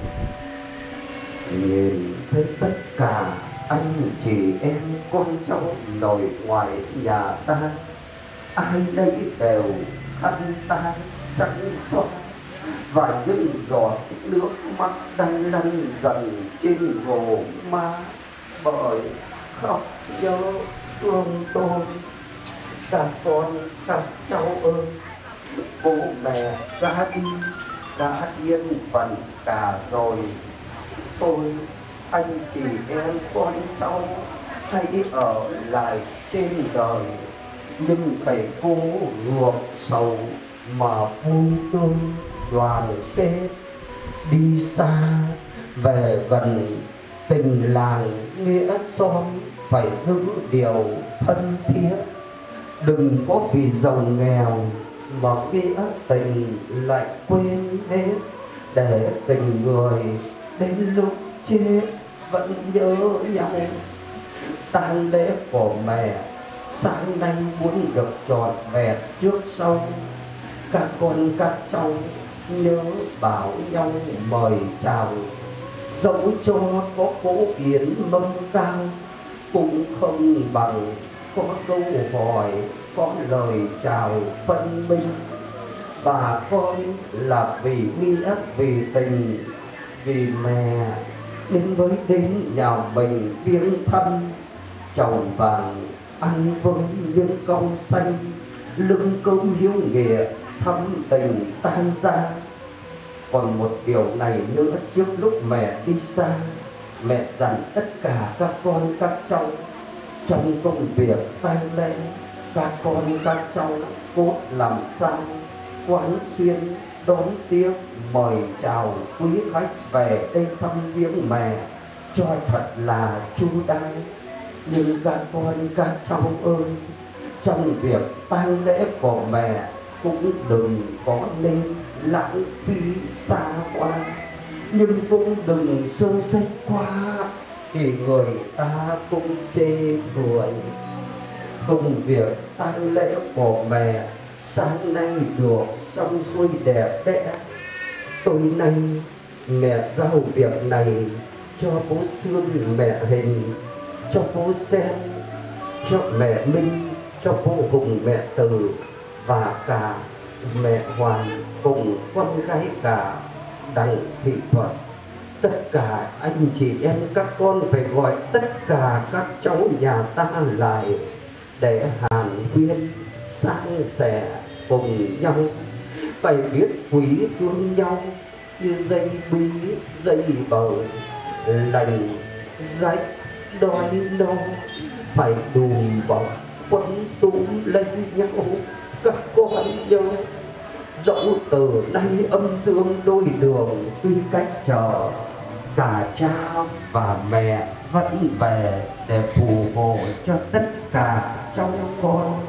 S3: Nhìn thấy tất cả anh chị em con cháu nội ngoại nhà ta, ai đây đều khăn ta trắng xót, và những giọt nước mắt đang lăn dần trên gò má, bởi khóc nhớ thương tôi. Các con các cháu ơi, bố mẹ ra đi đã yên phận cả rồi. Tôi, anh chị em con cháu hãy ở lại trên đời, nhưng phải cố ngược sầu mà vui tươi đoàn kết. Đi xa về gần, tình làng nghĩa xóm phải giữ điều thân thiết. Đừng có vì giàu nghèo mà nghĩa tình lại quên hết, để tình người đến lúc chết vẫn nhớ nhau. Tang lễ của mẹ sáng nay muốn được trọn vẹn trước sau, các con các cháu nhớ bảo nhau mời chào. Dẫu cho có cố yến mâm cao, cũng không bằng có câu hỏi, có lời chào phân minh. Bà con là vì nghĩa, vì tình, vì mẹ đến với đến nhà mình viếng thăm. Chồng vàng ăn với những cong xanh, lưng cơm hiếu nghĩa thắm tình tan ra. Còn một điều này nữa, trước lúc mẹ đi xa, mẹ dặn tất cả các con các cháu trong công việc tang lễ, các con các cháu cốt làm sao quán xuyên đón tiếp mời chào quý khách về đây thăm viếng mẹ cho thật là chu đáo. Nhưng các con các cháu ơi, trong việc tang lễ của mẹ cũng đừng có nên lãng phí xa quá, nhưng cũng đừng sơ sách quá thì người ta cũng chê cười. Công việc tang lễ của mẹ sáng nay được xong xuôi đẹp đẽ. Tối nay mẹ giao việc này cho bố Sương mẹ Hình, cho bố Sen, cho mẹ Minh, cho bố Hùng mẹ Từ, và cả mẹ Hoàn cùng con gái cả Đặng Thị Thuật. Tất cả anh chị em các con phải gọi tất cả các cháu nhà ta lại để hàn huyên san sẻ cùng nhau. Phải biết quý thương nhau như dây bí dây bầu, lành rách đói no phải đùm bọc quấn túm lấy nhau. Các con nhớ, dẫu từ nay âm dương đôi đường tuy cách trở, cả cha và mẹ vẫn về để phù hộ cho tất cả trong con.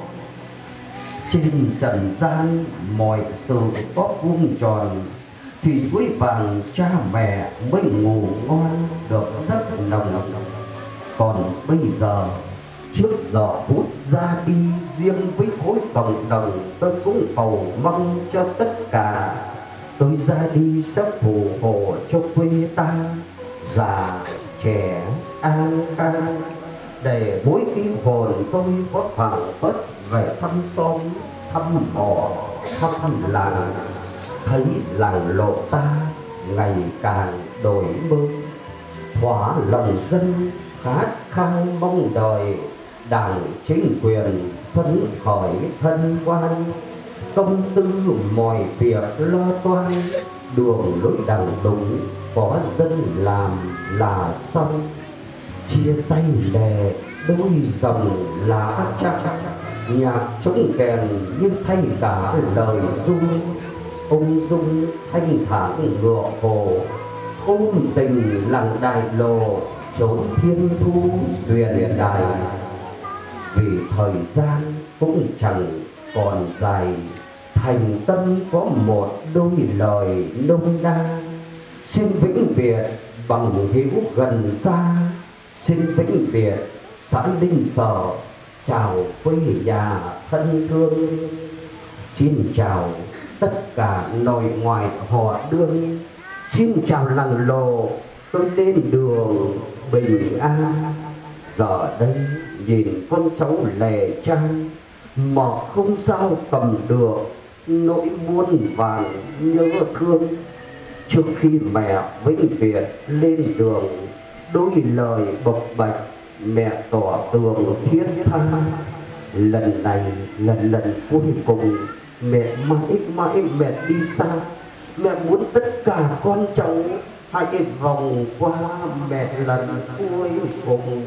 S3: Trên trần gian mọi sự có vuông tròn, thì suối vàng cha mẹ mới ngủ ngon được rất nồng. Còn bây giờ trước giờ phút ra đi, riêng với khối cộng đồng tôi cũng cầu mong cho tất cả tôi ra đi sẽ phù hộ cho quê ta già trẻ an khang, để mỗi khi hồn tôi có phảng phất về thăm xóm thăm họ thăm làng, thấy làng lộ ta ngày càng đổi mới, thỏa lòng dân khát khao mong đợi đảng chính quyền phấn khởi thân quan, công tư mọi việc lo toan, đường lối đảng đúng có dân làm là xong, chia tay lệ đôi dòng lá trắng, nhạc trống kèn như thay cả lời ru, ung dung thanh thản ngựa hồ, ôm tình lặng đại lộ chốn thiên thu huyền đài. Vì thời gian cũng chẳng còn dài, thành tâm có một đôi lời nông na, xin vĩnh biệt bằng hữu gần xa, xin vĩnh biệt xã Linh Sở, chào quê nhà thân thương. Xin chào tất cả nội ngoại họ đương, xin chào làng lộ tôi lên đường bình an. Giờ đây nhìn con cháu lệ trang, mà không sao cầm được nỗi muôn vàn nhớ thương. Trước khi mẹ vĩnh biệt lên đường, đôi lời bộc bạch mẹ tỏ tường thiết tha. Lần này là lần cuối cùng mẹ mãi mãi mẹ đi xa. Mẹ muốn tất cả con cháu hãy vòng qua mẹ lần cuối cùng.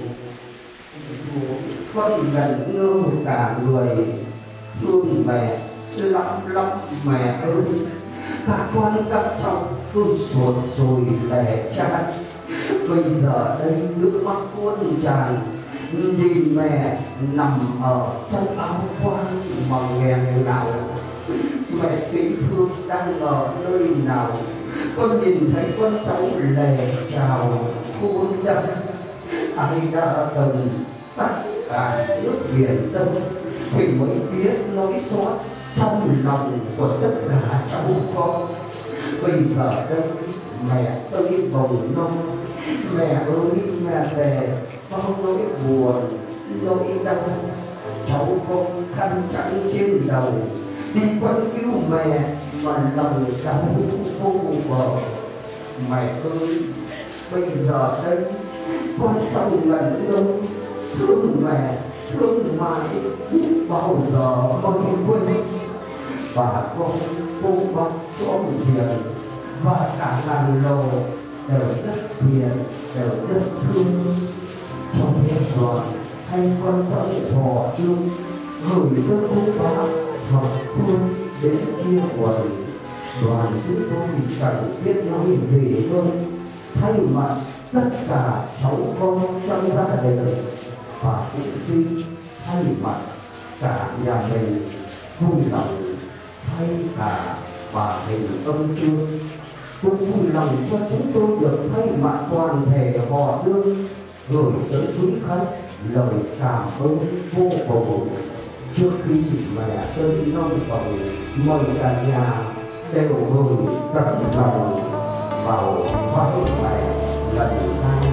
S3: Con ngẩn ngơ cả người, thương mẹ lắm lắm mẹ ơi. Cả con các cháu cứ sụt sùi lệ chan. Bây giờ đây nước mắt cuốn tràn, nhìn mẹ nằm ở trong áo quan mà nghẹn ngào. Mẹ kính thương đang ở nơi nào? Con nhìn thấy con cháu lệ trào khuôn đất. Ai đã từng tất cả nước biển Tân thì mới biết nỗi xót trong lòng của tất cả cháu con. Bây giờ đây mẹ tới vòng nông, mẹ ơi mẹ về bao nỗi buồn nỗi đau. Cháu không khăn trắng trên đầu đi quân cứu mẹ mà lòng cháu vô bờ. Mẹ ơi bây giờ đây con cháu ngẩn ngơ, thương mẹ thương mãi bao giờ mới quên. Và con cô bác xóm thiền và cả làng lồ đều rất hiền, đều rất thương. Trong thế đoàn hay con cháu họ thương gửi cho cô bác học thương đến chia quần. Đoàn chúng tôi chẳng biết nói gì hơn, thay mặt tất cả cháu con trong gia đình và cũng xin thay mặt cả nhà mình vui lòng thay cả và hình âm dương, cũng vui lòng cho chúng tôi được thay mặt toàn thể họ đương gửi tới quý khách lời cảm ơn vô cùng. Trước khi mẹ tới nông phòng mời cả nhà đều gửi tấm lòng vào vai mẹ lần hai.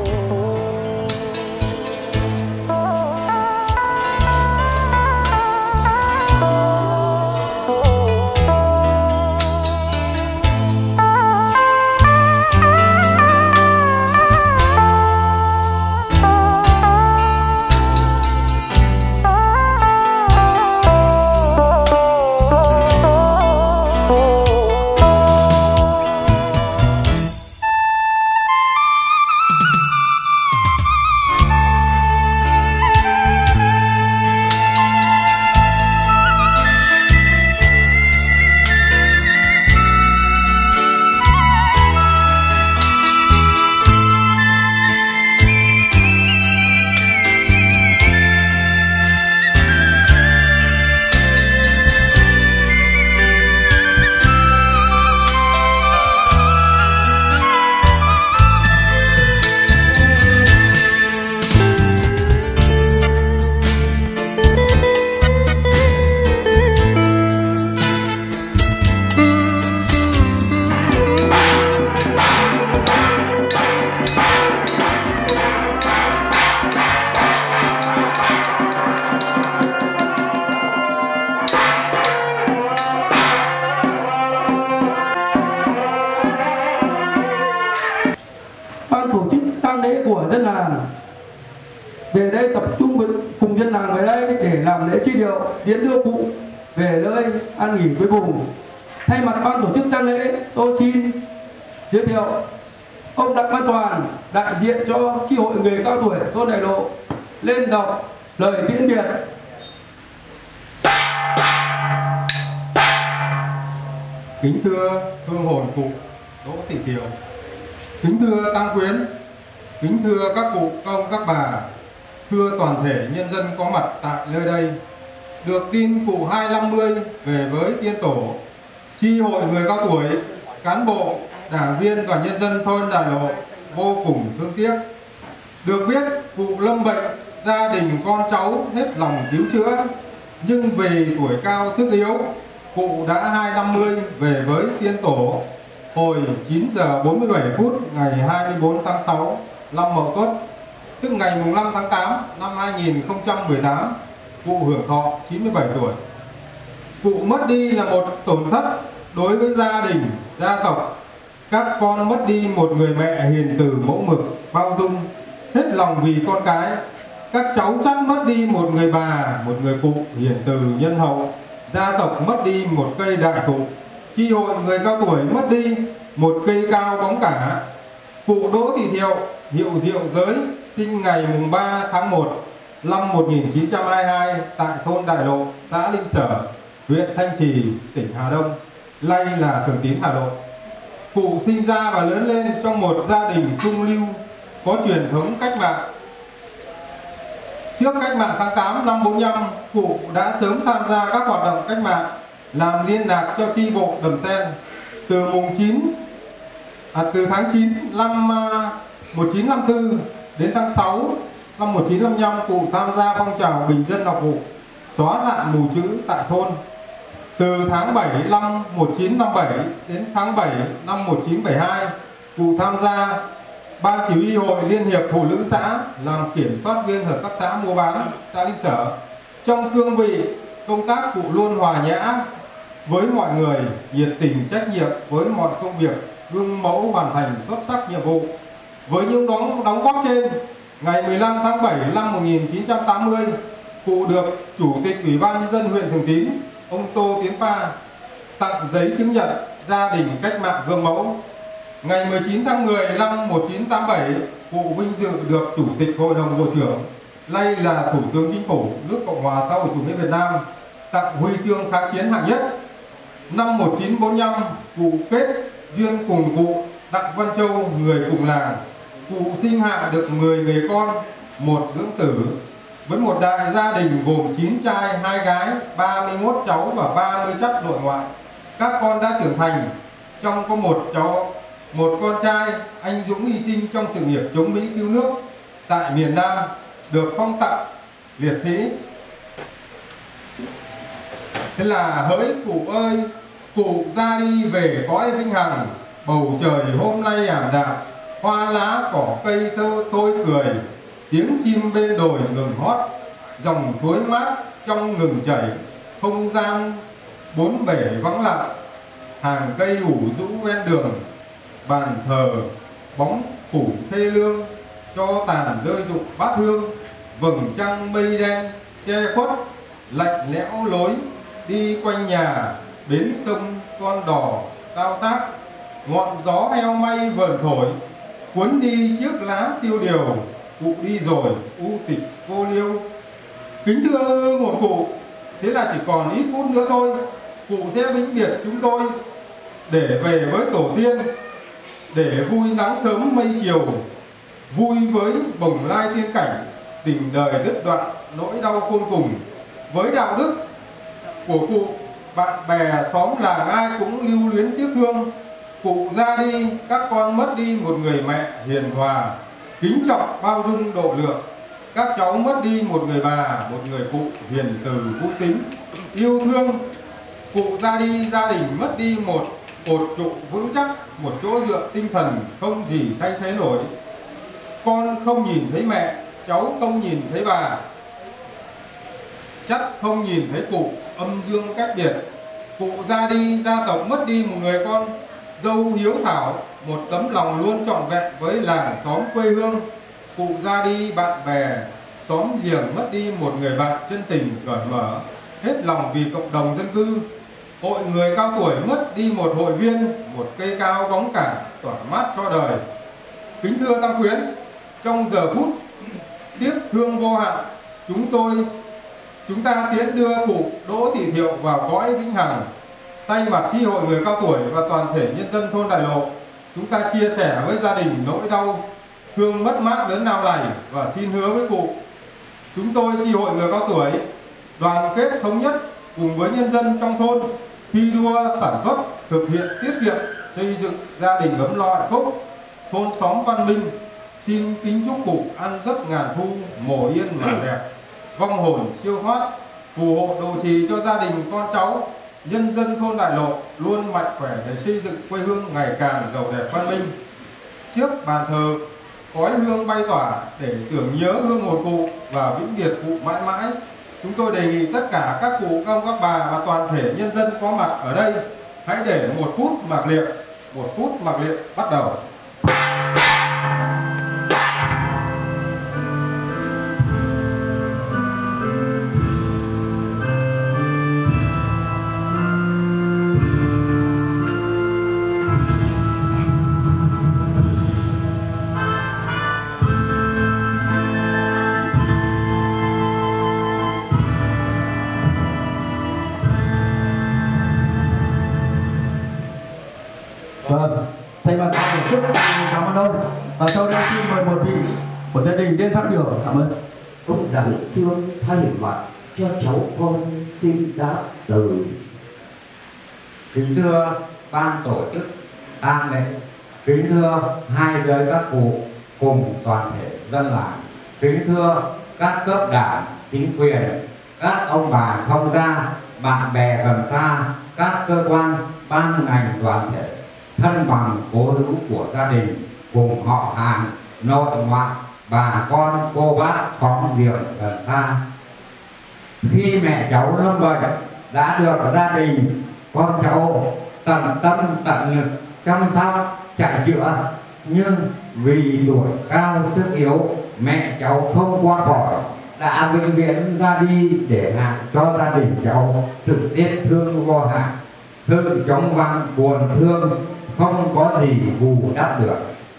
S8: về đây tập trung với cùng dân làng về đây để làm lễ truy điệu, tiến đưa cụ về nơi an nghỉ cuối cùng. Thay mặt ban tổ chức tang lễ, tôi xin giới thiệu Ông Đặng Văn Toàn đại diện cho chi hội người cao tuổi thôn Đại Lộ lên đọc lời tiễn biệt.
S5: Kính thưa hương hồn cụ Đỗ Thị Thiều, kính thưa tăng quyến, kính thưa các cụ, các ông, các bà, thưa toàn thể nhân dân có mặt tại nơi đây. Được tin cụ hai năm mươi về với tiên tổ, chi hội người cao tuổi, cán bộ, đảng viên và nhân dân thôn Đại Lộ vô cùng thương tiếc. Được biết cụ lâm bệnh, gia đình con cháu hết lòng cứu chữa, nhưng vì tuổi cao sức yếu, cụ đã hai năm mươi về với tiên tổ hồi chín giờ bốn mươi bảy phút ngày hai mươi tư tháng sáu năm Mậu Tuất, tức ngày mùng năm tháng tám năm hai nghìn không trăm mười tám. Cụ hưởng thọ chín mươi bảy tuổi. Cụ mất đi là một tổn thất đối với gia đình, gia tộc. Các con mất đi một người mẹ hiền từ, mẫu mực, bao dung, hết lòng vì con cái. Các cháu chắc mất đi một người bà, một người cụ hiền từ, nhân hậu. Gia tộc mất đi một cây đại thụ. Chi hội người cao tuổi mất đi một cây cao bóng cả. Cụ Đỗ Thị Thiệu, hiệu Diệu Giới, sinh ngày mùng ba tháng một năm một nghìn chín trăm hai mươi hai tại thôn Đại Lộ, xã Linh Sở, huyện Thanh Trì, tỉnh Hà Đông, nay là Thường Tín, Hà Nội. Cụ sinh ra và lớn lên trong một gia đình trung lưu có truyền thống cách mạng. Trước cách mạng tháng tám năm bốn mươi lăm, cụ đã sớm tham gia các hoạt động cách mạng, làm liên lạc cho chi bộ Đầm Sen. Từ mùng chín à, từ tháng chín năm một nghìn chín trăm năm mươi tư đến tháng sáu năm một nghìn chín trăm năm mươi lăm, cụ tham gia phong trào bình dân học vụ, xóa nạn mù chữ tại thôn. Từ tháng bảy năm một nghìn chín trăm năm mươi bảy đến tháng bảy năm một nghìn chín trăm bảy mươi hai, cụ tham gia Ban chỉ huy hội Liên hiệp Phụ nữ xã, làm kiểm soát viên hợp tác xã mua bán xã Linh Sở. Trong cương vị công tác, cụ luôn hòa nhã với mọi người, nhiệt tình trách nhiệm với mọi công việc, gương mẫu hoàn thành xuất sắc nhiệm vụ. Với những đóng, đóng góp trên, ngày mười lăm tháng bảy năm một nghìn chín trăm tám mươi, cụ được Chủ tịch Ủy ban Nhân dân huyện Thường Tín, ông Tô Tiến Pha, tặng giấy chứng nhận gia đình cách mạng gương mẫu. Ngày mười chín tháng mười năm một nghìn chín trăm tám mươi bảy, cụ vinh dự được Chủ tịch Hội đồng Bộ trưởng, nay là Thủ tướng Chính phủ nước Cộng hòa xã hội chủ nghĩa Việt Nam, tặng huy chương kháng chiến hạng nhất. Năm một nghìn chín trăm bốn mươi lăm, cụ kết duyên cùng cụ Đặng Văn Châu, người cùng làng. Cụ sinh hạ được mười người con, một dưỡng tử, với một đại gia đình gồm chín trai, hai gái, ba mươi mốt cháu và ba mươi chắt nội ngoại. Các con đã trưởng thành, trong có một cháu, một con trai anh dũng hy sinh trong sự nghiệp chống Mỹ cứu nước tại miền Nam, được phong tặng liệt sĩ. Thế là hỡi cụ ơi, cụ ra đi về cõi vinh hằng, bầu trời hôm nay ảm đạm, hoa lá cỏ cây thơ thôi cười, tiếng chim bên đồi ngừng hót, dòng suối mát trong ngừng chảy, không gian bốn bể vắng lặng, hàng cây ủ rũ ven đường, bàn thờ bóng phủ thê lương, cho tàn rơi rụng bát hương, vầng trăng mây đen che khuất, lạnh lẽo lối đi quanh nhà, bến sông con đò cao sát, ngọn gió heo may vờn thổi, cuốn đi chiếc lá tiêu điều, cụ đi rồi u tịch vô liêu. Kính thưa một cụ, thế là chỉ còn ít phút nữa thôi, cụ sẽ vĩnh biệt chúng tôi để về với tổ tiên, để vui nắng sớm mây chiều, vui với bồng lai tiên cảnh, tình đời đứt đoạn, nỗi đau khôn cùng. Với đạo đức của cụ, bạn bè xóm làng ai cũng lưu luyến tiếc thương. Cụ ra đi, các con mất đi một người mẹ hiền hòa, kính trọng, bao dung, độ lượng. Các cháu mất đi một người bà, một người cụ hiền từ, vui tính, yêu thương. Cụ ra đi, gia đình mất đi một cột trụ vững chắc, một chỗ dựa tinh thần không gì thay thế nổi. Con không nhìn thấy mẹ, cháu không nhìn thấy bà, chắc không nhìn thấy cụ, âm dương cách biệt. Cụ ra đi, gia tộc mất đi một người con dâu hiếu thảo, một tấm lòng luôn trọn vẹn với làng xóm quê hương. Cụ ra đi, bạn bè xóm giềng mất đi một người bạn chân tình cởi mở, hết lòng vì cộng đồng dân cư. Hội người cao tuổi mất đi một hội viên, một cây cao bóng cả tỏa mát cho đời.
S10: Kính thưa tăng quyến, trong giờ phút tiếc thương vô hạn, chúng tôi chúng ta tiễn đưa cụ Đỗ Thị Thiệu vào cõi vĩnh hằng. Thay mặt chi hội người cao tuổi và toàn thể nhân dân thôn Đại Lộ, chúng ta chia sẻ với gia đình nỗi đau thương mất mát lớn lao này và xin hứa với cụ, chúng tôi chi hội người cao tuổi đoàn kết thống nhất cùng với nhân dân trong thôn thi đua sản xuất, thực hiện tiết kiệm, xây dựng gia đình ấm no hạnh phúc, thôn xóm văn minh. Xin kính chúc cụ ăn giấc ngàn thu, mồ yên mà đẹp, vong hồn siêu thoát, phù hộ độ trì cho gia đình con cháu, nhân dân thôn Đại Lộ luôn mạnh khỏe để xây dựng quê hương ngày càng giàu đẹp văn minh. Trước bàn thờ khói hương bay tỏa để tưởng nhớ hương hồn cụ và vĩnh biệt cụ mãi mãi. Chúng tôi đề nghị tất cả các cụ, các ông, các bà và toàn thể nhân dân có mặt ở đây hãy để một phút mặc niệm, một phút mặc niệm bắt đầu.
S8: Vâng, thay mặt ban tổ chức cảm ơn ông. Và sau đây xin mời một vị của gia đình lên phát biểu. Cảm ơn.
S3: Ông Đặng Sương thay mặt cho cháu con xin đáp từ.
S11: Kính thưa ban tổ chức tang lễ, kính thưa hai giới các cụ cùng toàn thể dân làng, kính thưa các cấp đảng, chính quyền, các ông bà thông gia, bạn bè gần xa, các cơ quan, ban ngành đoàn thể, thân bằng cố hữu của gia đình cùng họ hàng, nội ngoại, bà con, cô bác, xóm giềng gần xa. Khi mẹ cháu lâm bệnh đã được gia đình con cháu tận tâm tận lực chăm sóc chạy chữa, nhưng vì tuổi cao sức yếu mẹ cháu không qua khỏi, đã vĩnh viễn ra đi để lại cho gia đình cháu sự tiếc thương vô hạn, sự trống vắng buồn thương không có gì bù đắp được.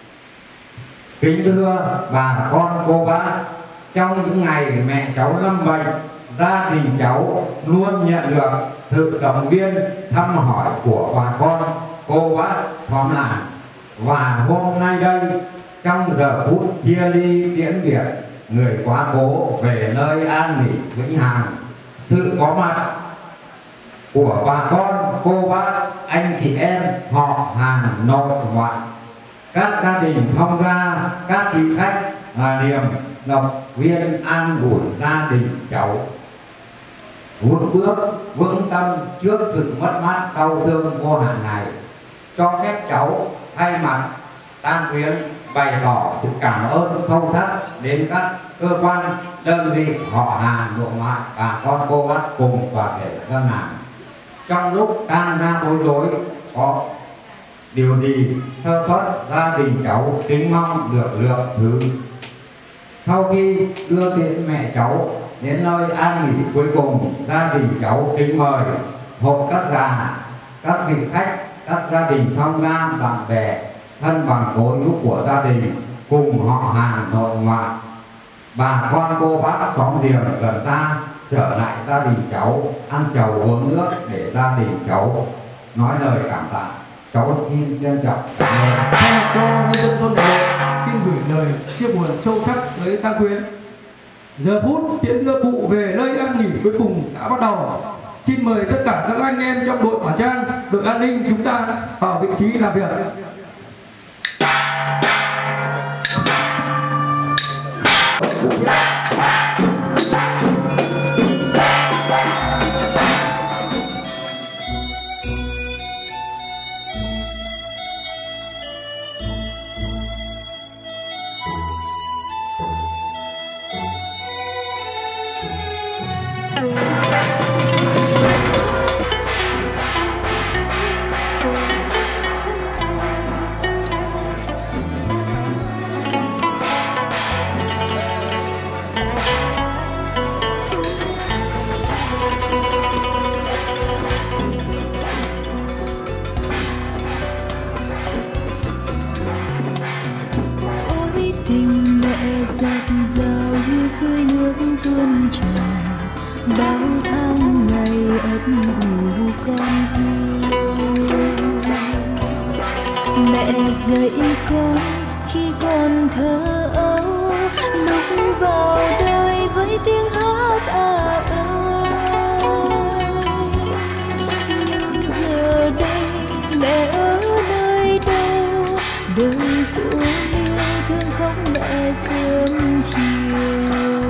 S11: Kính thưa bà con cô bác, trong những ngày mẹ cháu lâm bệnh, gia đình cháu luôn nhận được sự động viên thăm hỏi của bà con cô bác xóm làng. Và hôm nay đây, trong giờ phút chia ly tiễn biệt người quá cố về nơi an nghỉ vĩnh hằng, sự có mặt của bà con cô bác, anh chị em, họ hàng nội ngoại, các gia đình thông gia, các vị khách là niềm động viên an ủi gia đình cháu vững bước vững tâm trước sự mất mát đau thương vô hạn này. Cho phép cháu thay mặt tang quyến bày tỏ sự cảm ơn sâu sắc đến các cơ quan, đơn vị, họ hàng nội ngoại, bà con cô bác cùng toàn thể dân làng. Trong lúc tang ra bối rối có điều gì sơ suất, gia đình cháu kính mong được lượng thứ. Sau khi đưa tiễn mẹ cháu đến nơi an nghỉ cuối cùng, gia đình cháu kính mời hội các già, các vị khách, các gia đình thông gia, bạn bè, thân bằng cố hữu của gia đình cùng họ hàng nội ngoại, bà con cô bác xóm giềng gần xa trở lại gia đình cháu ăn chầu uống nước để gia đình cháu nói lời cảm tạ. Cháu xin trân trọng cảm ơn.
S8: Thay mặt cho nhân dân thôn Đại Lộ xin gửi lời chia buồn sâu sắc tới tang quyến. Giờ phút tiễn đưa cụ về nơi an nghỉ cuối cùng đã bắt đầu. Xin mời tất cả các anh em trong đội quản trang, đội an ninh chúng ta vào vị trí làm việc.
S1: tuôn trào, bao tháng ngày ấp ủ con yêu. Mẹ dạy con khi còn thơ ấu, lúc vào đời với tiếng hát à ơi. Nhưng giờ đây mẹ ở nơi đâu, đời cô yêu thương khóc mẹ sớm chiều.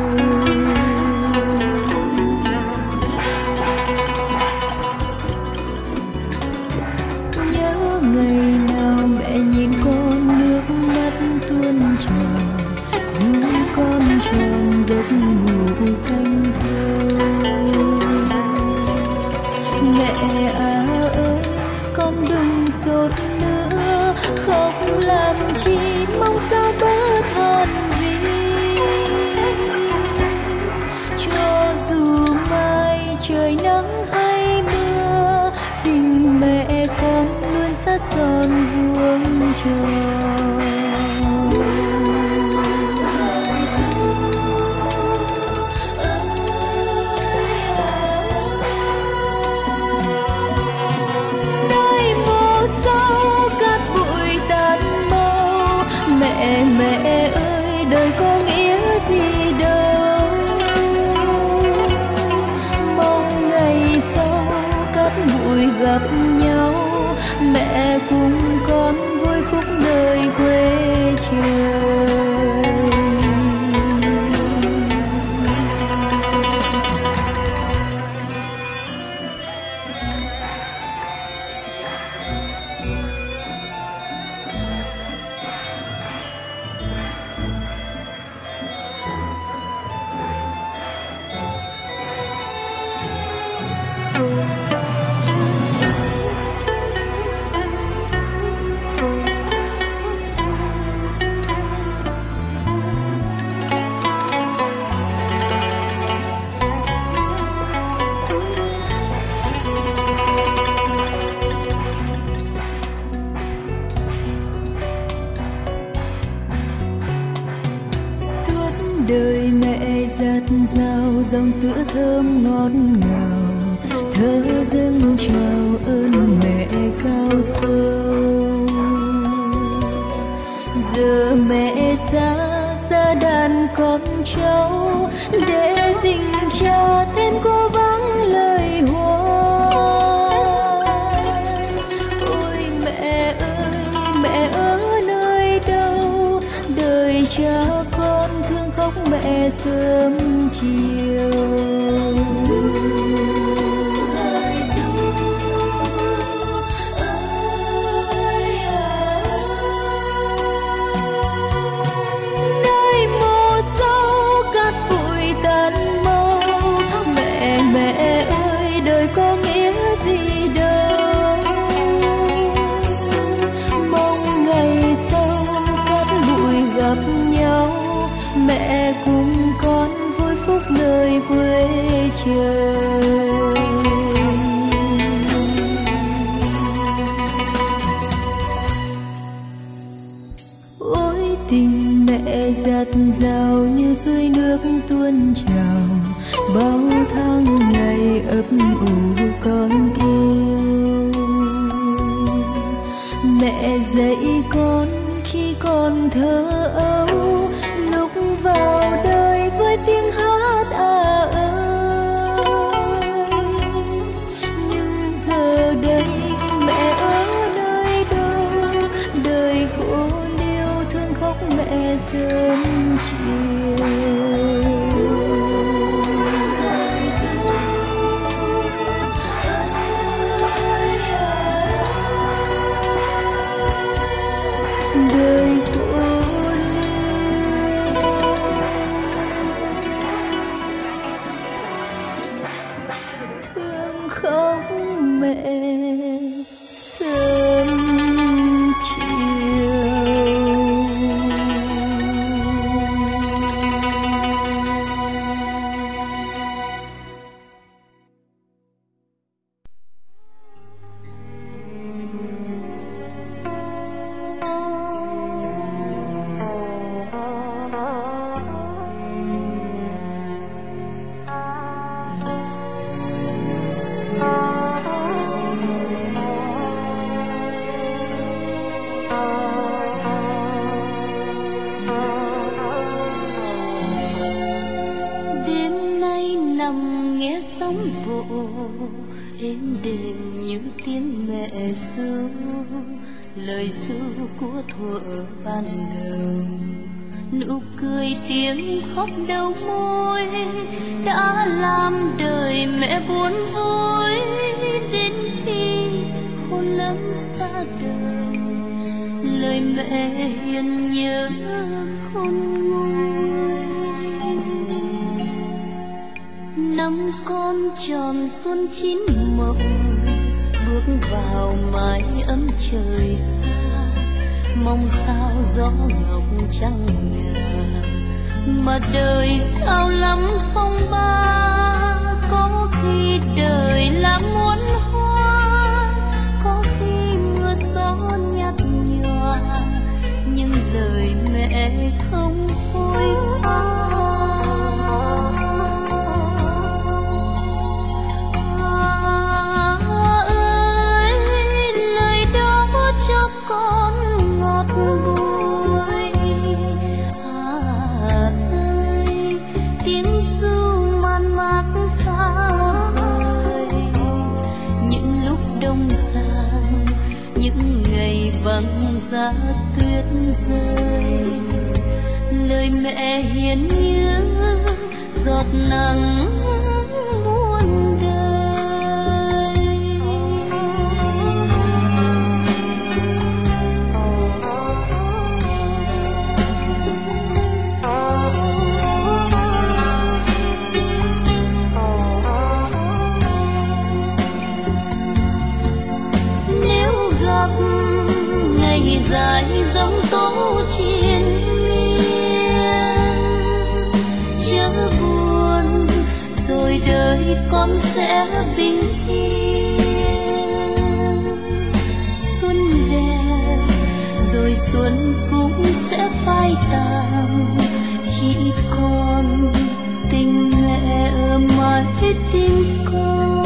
S1: Nhớ ngày nào mẹ nhìn con nước mắt tuôn trào, dù con trong giấc ngủ thanh thâu. Mẹ à ơi con đừng sốt nữa, khóc làm chi mong sao bớt than vì. Cho dù mai trời nắng hay mưa, tình mẹ con luôn sát son vuông tròn. Mẹ, mẹ ơi đời có nghĩa gì đâu, mong ngày sau cát bụi gặp nhau, mẹ cùng con vui phúc nơi quê trời. Đời mẹ dạt dào dòng sữa thơm ngọt ngào, thơ dâng trào ơn mẹ cao sâu. Giờ mẹ xa xa đàn con cháu, để tình cha thêm cố vắng lời hoài. Ôi mẹ ơi mẹ ở nơi đâu, đời cha con thương khóc mẹ sớm chiều. Nơi mồ sâu cát bụi tàn mau, mẹ mẹ ơi đời có nghĩa gì đâu, mong ngày sau cát bụi gặp nhau, mẹ cùng con vui phúc nơi quê trời. Ôi tình mẹ dạt dào như suối nước tuôn trào, bao tháng ngày ấp ủ con yêu. Mẹ dạy con khi còn thơ ấu, lúc vào đời với tiếng hát à ơi. nằm nghe sóng vỗ êm đềm như tiếng mẹ ru, lời ru của thuở ban đầu, nụ cười tiếng khóc đầu môi đã làm đời mẹ buồn vui. Đến khi khôn lớn xa đời, lời mẹ hiền nhớ khôn nguôi. Năm con tròn xuân chín mộng, bước vào mái ấm trời xa, mong sao gió ngọc trăng ngà, mà đời sao lắm phong ba. Có khi đời là muôn hoa, có khi mưa gió nhạt nhòa, nhưng lời mẹ không phôi pha. Những ngày vắng giá tuyết rơi, lời mẹ hiền như giọt nắng muôn đời. Nếu gặp ngày dài giống tố triền miên, chớ buồn rồi đời con sẽ bình yên. Xuân đẹp rồi xuân cũng sẽ phai tàn, chỉ còn tình mẹ ở mãi tim con.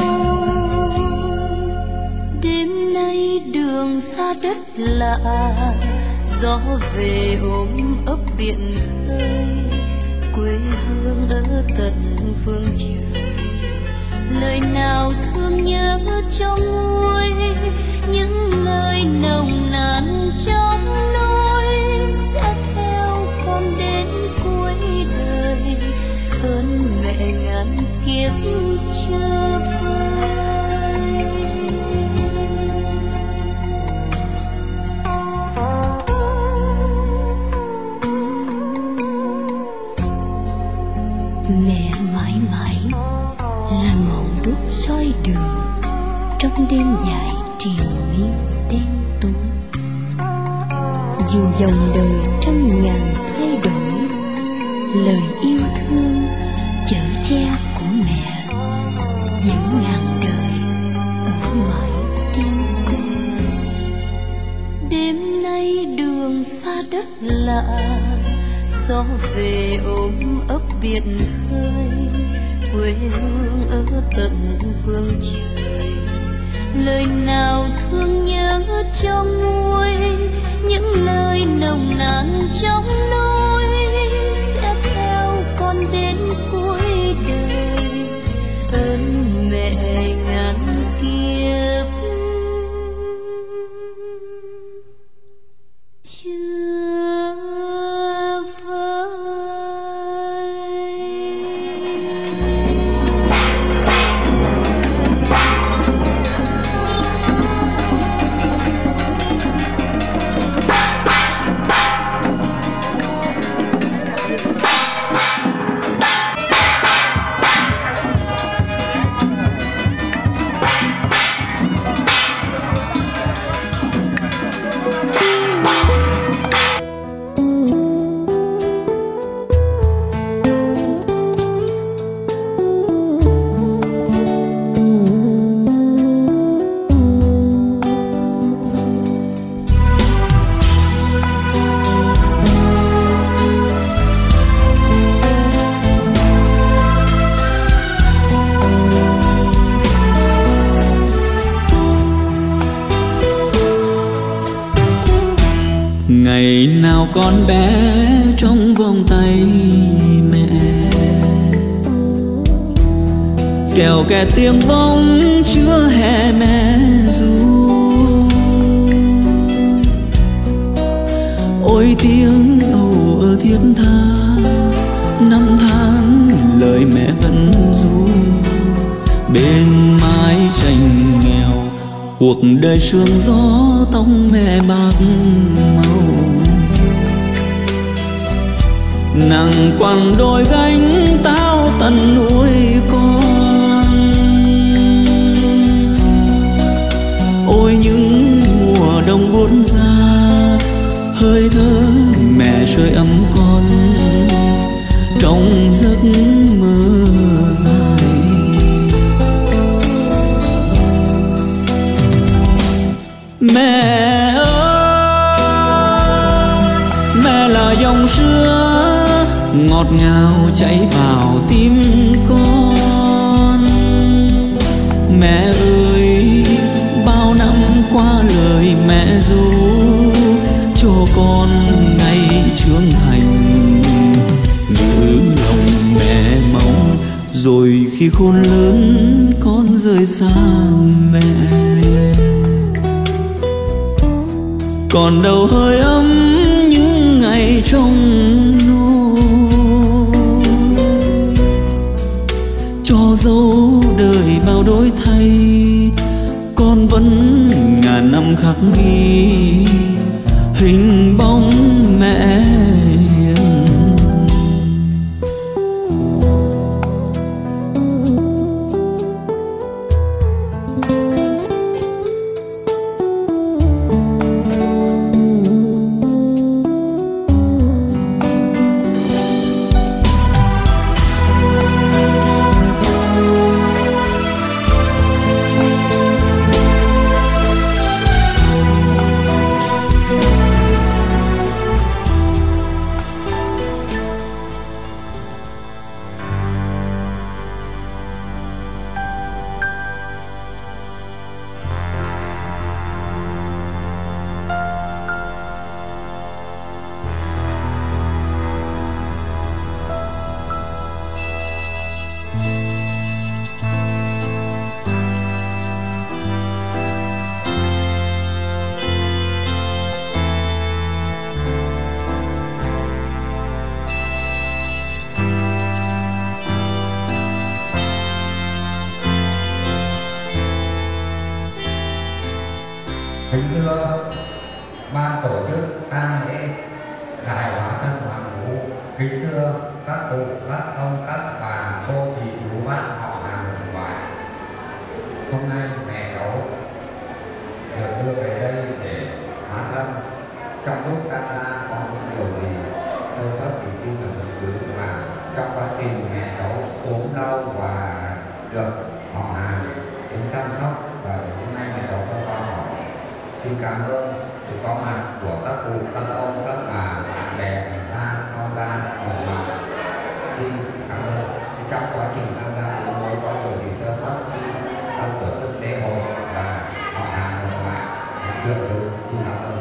S1: Đêm nay đường xa đất lạ, gió về ôm ấp biển khơi, quê hương ở tận phương trời. Lời nào thương nhớ trong nguôi, những lời nồng nàn trong nỗi sẽ theo con đến cuối đời. Ơn mẹ ngàn kiếp chưa vơi. Mẹ mãi mãi là ngọn đuốc soi đường trong đêm dài triền miên đen tối. Dù dòng đời trăm ngàn thay đổi, lời yêu thương chở che của mẹ những ngàn đời ở mãi tim con. Đêm nay đường xa đất lạ, gió về ôm ấp biển khơi, quê hương ở tận phương trời. Lời nào thương nhớ trong nguôi, những lời nồng nàn trong nỗi sẽ theo con đến cuối đời. Ơn mẹ ngàn kiếp chưa phai.
S9: Ngày nào con bé trong vòng tay mẹ, kèo kẹt tiếng vong chưa hè mẹ ru. Ôi tiếng âu ở thiết tha, năm tháng lời mẹ vẫn ru. Bên mái tranh nghèo, cuộc đời sương gió tông mẹ bạc màu. Nàng quằn đôi gánh tao tận nuôi con. Ôi những mùa đông buốt ra, hơi thở mẹ sưởi ấm con trong giấc mơ dài. Mẹ ơi, mẹ là dòng sữa ngọt ngào chảy vào tim con. Mẹ ơi, bao năm qua lời mẹ ru cho con ngày trưởng thành. Nữ lòng mẹ mong rồi khi khôn lớn con rời xa mẹ. Còn đâu hơi ấm những ngày trong nôi, cho dấu đời bao đổi thay. Con vẫn ngàn năm khắc ghi hình bóng mẹ hiền.
S11: Kính thưa ban tổ chức tang lễ Đại Hóa Thân Hoàng Vũ, kính thưa các cụ, các ông, các bà, cô dì chú bác họ hàng đồng ngoài. Hôm nay mẹ cháu được đưa về đây để hóa thân. Trong lúc tan ra có những điều gì sơ suất thì xin được thứ, mà trong quá trình mẹ cháu ốm đau và được họ hàng đến chăm sóc, và hôm nay mẹ cháu có qua hỏi. Xin cảm ơn sự có mặt của các cụ, các ông, các bà, bạn bè, người xa, con ra, đồng bào. Xin cảm ơn. Trong quá trình tham gia buổi tối có điều gì sơ suất, xin ban tổ chức lễ hội và họ hàng đồng bào được thứ. Xin cảm ơn.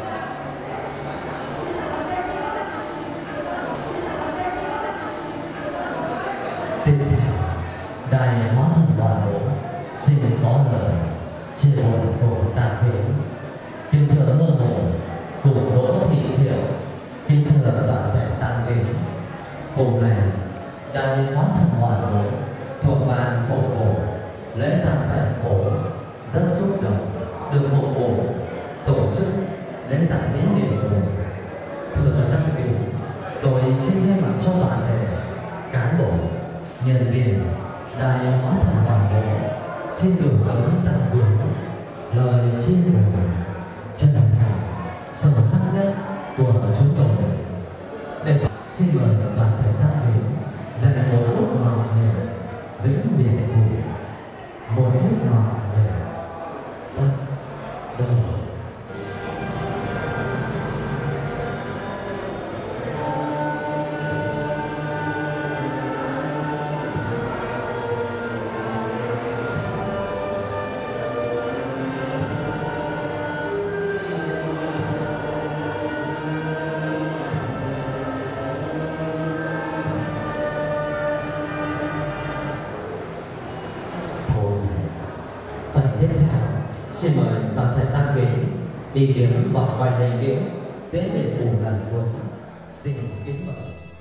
S12: Tiếp theo, Đại Hóa Thân Hoàng Vũ xin có lời chia buồn cùng tang viễn. Kính thưa mơ hồ cùng Đỗ Thị Thiệu, kính thưa toàn thể tang viễn. Hôm nay Đại Hóa Thân Hoàng Vũ thuộc ban phục vụ lễ tang thành phố rất xúc động được phục vụ tổ chức lễ tang viễn địa phương. Thưa tang viễn, tôi xin thay mặt cho toàn thể cán bộ, nhân viên Đại Hóa Thân Hoàng Vũ xin gửi tới tang viễn lời chia buồn chân thành sâu sắc nhất của chúng tôi. Để xin mời toàn thể tang viễn dành một phút ngọt ngào vĩnh biệt cụ, một phút ngọt ngào bắt đầu. Xin mời toàn thể tăng quyến đi viếng vòng quanh lễ nghĩa Tết đền Bù lần cuối. Xin kính mời.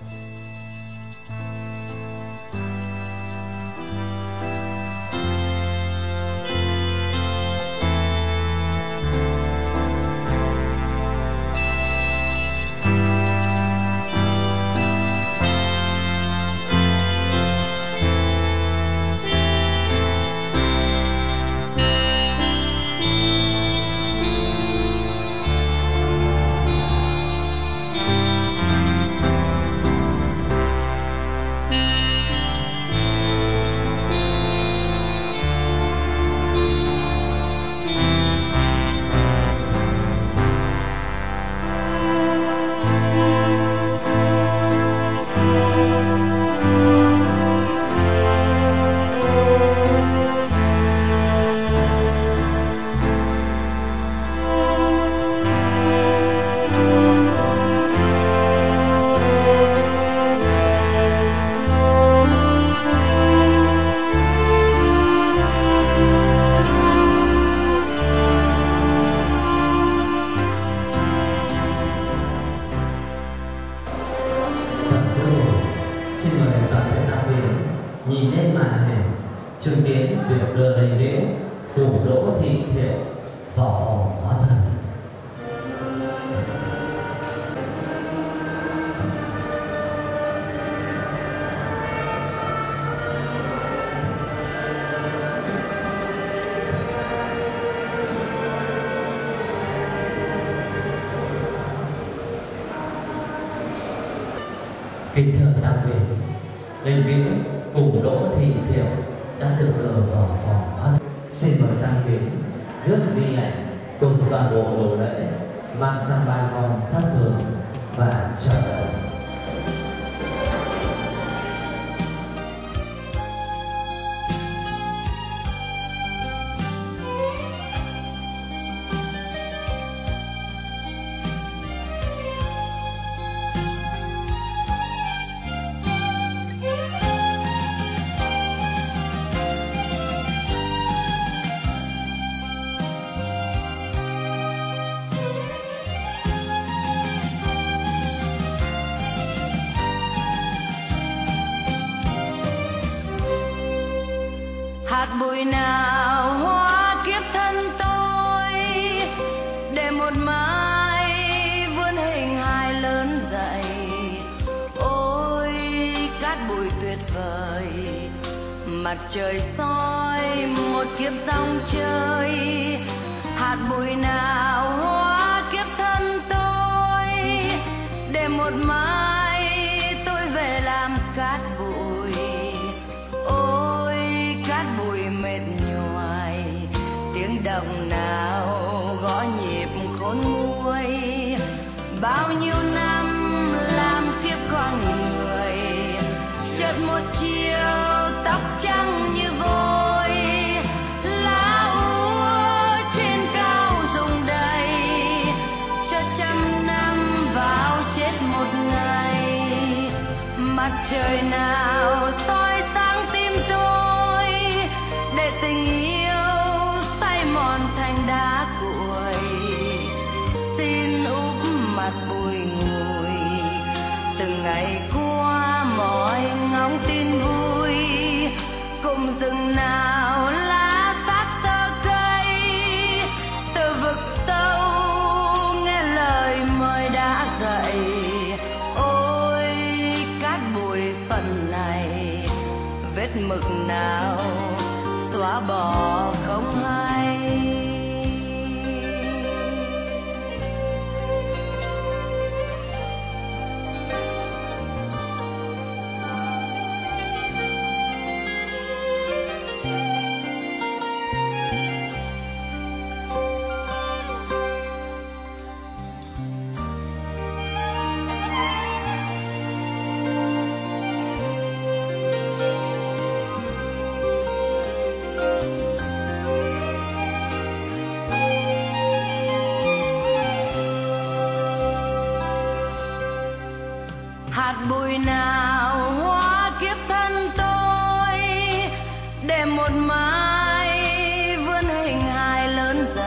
S12: Nhìn lên màn hình chứng kiến việc đưa đầy liễu cùng Đỗ Thị Thiệu vào phòng hóa thần. Kính thưa tăng quyền, Linh Viễn cùng Đỗ Thị Thiệu đã được đưa vào phòng hóa thần. Xin mời tăng quyền rước di ảnh cùng toàn bộ đồ lễ mang sang ban con thắp hương và chờ đợi.
S1: Hạt bụi nào hóa kiếp thân tôi, để một mai vươn hình hài lớn dậy. Ôi cát bụi tuyệt vời, mặt trời soi một kiếp dòng chơi. Hạt bụi nào hóa kiếp thân tôi, để một mai tôi về làm cát bụi. Mệt nhoài tiếng động nào gõ nhịp khôn nguôi, bao nhiêu năm làm kiếp con người. Chợt một chiều tóc trắng như vôi, lá úa trên cao rụng đầy. Chợt trăm năm vào chết một ngày, mặt trời nào soi sáng tim tôi, để tình yêu say mòn thành đá cuội. Xin úp mặt bùi ngùi, từng ngày qua mọi ngóng tin vui. Cùng rừng nào lá sát tơ cây, từ vực sâu nghe lời mời đã dậy. Ôi cát bụi phần này, vết mực nào xóa bỏ không hay. Hạt bụi nào hóa kiếp thân tôi, để một mai vươn hình hài lớn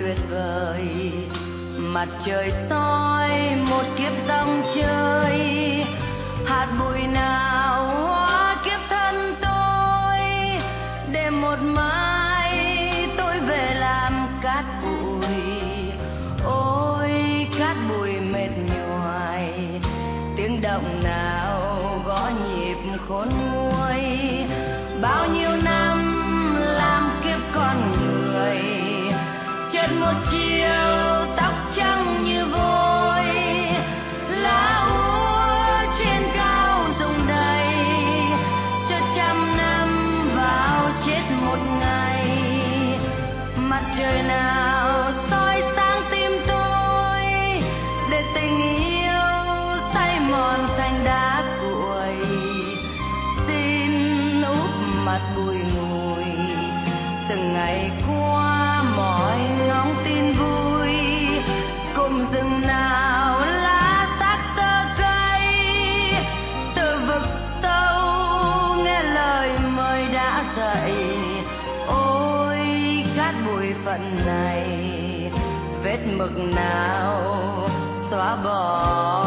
S13: tuyệt vời, mặt trời soi một kiếp dòng chơi, hạt bụi nào hóa kiếp thân tôi, để một mai tôi về làm cát bụi. Ôi cát bụi mệt nhoài, tiếng động nào gõ nhịp khôn nguôi, bao nhiêu năm làm kiếp con người, chết một chiều tóc trắng như vôi, lá úa trên cao rụng đầy, cho trăm năm vào chết một ngày. Mặt trời nào soi sáng tim tôi, để tình yêu say mòn thành đá cuội. Xin úp mặt bụi mùi, từng ngày qua mọi ngóng tin vui, cùng rừng nào lá xác tơ cây, từ vực sâu nghe lời mời đã dậy. Ôi cát bụi phận này, vết mực nào xóa bỏ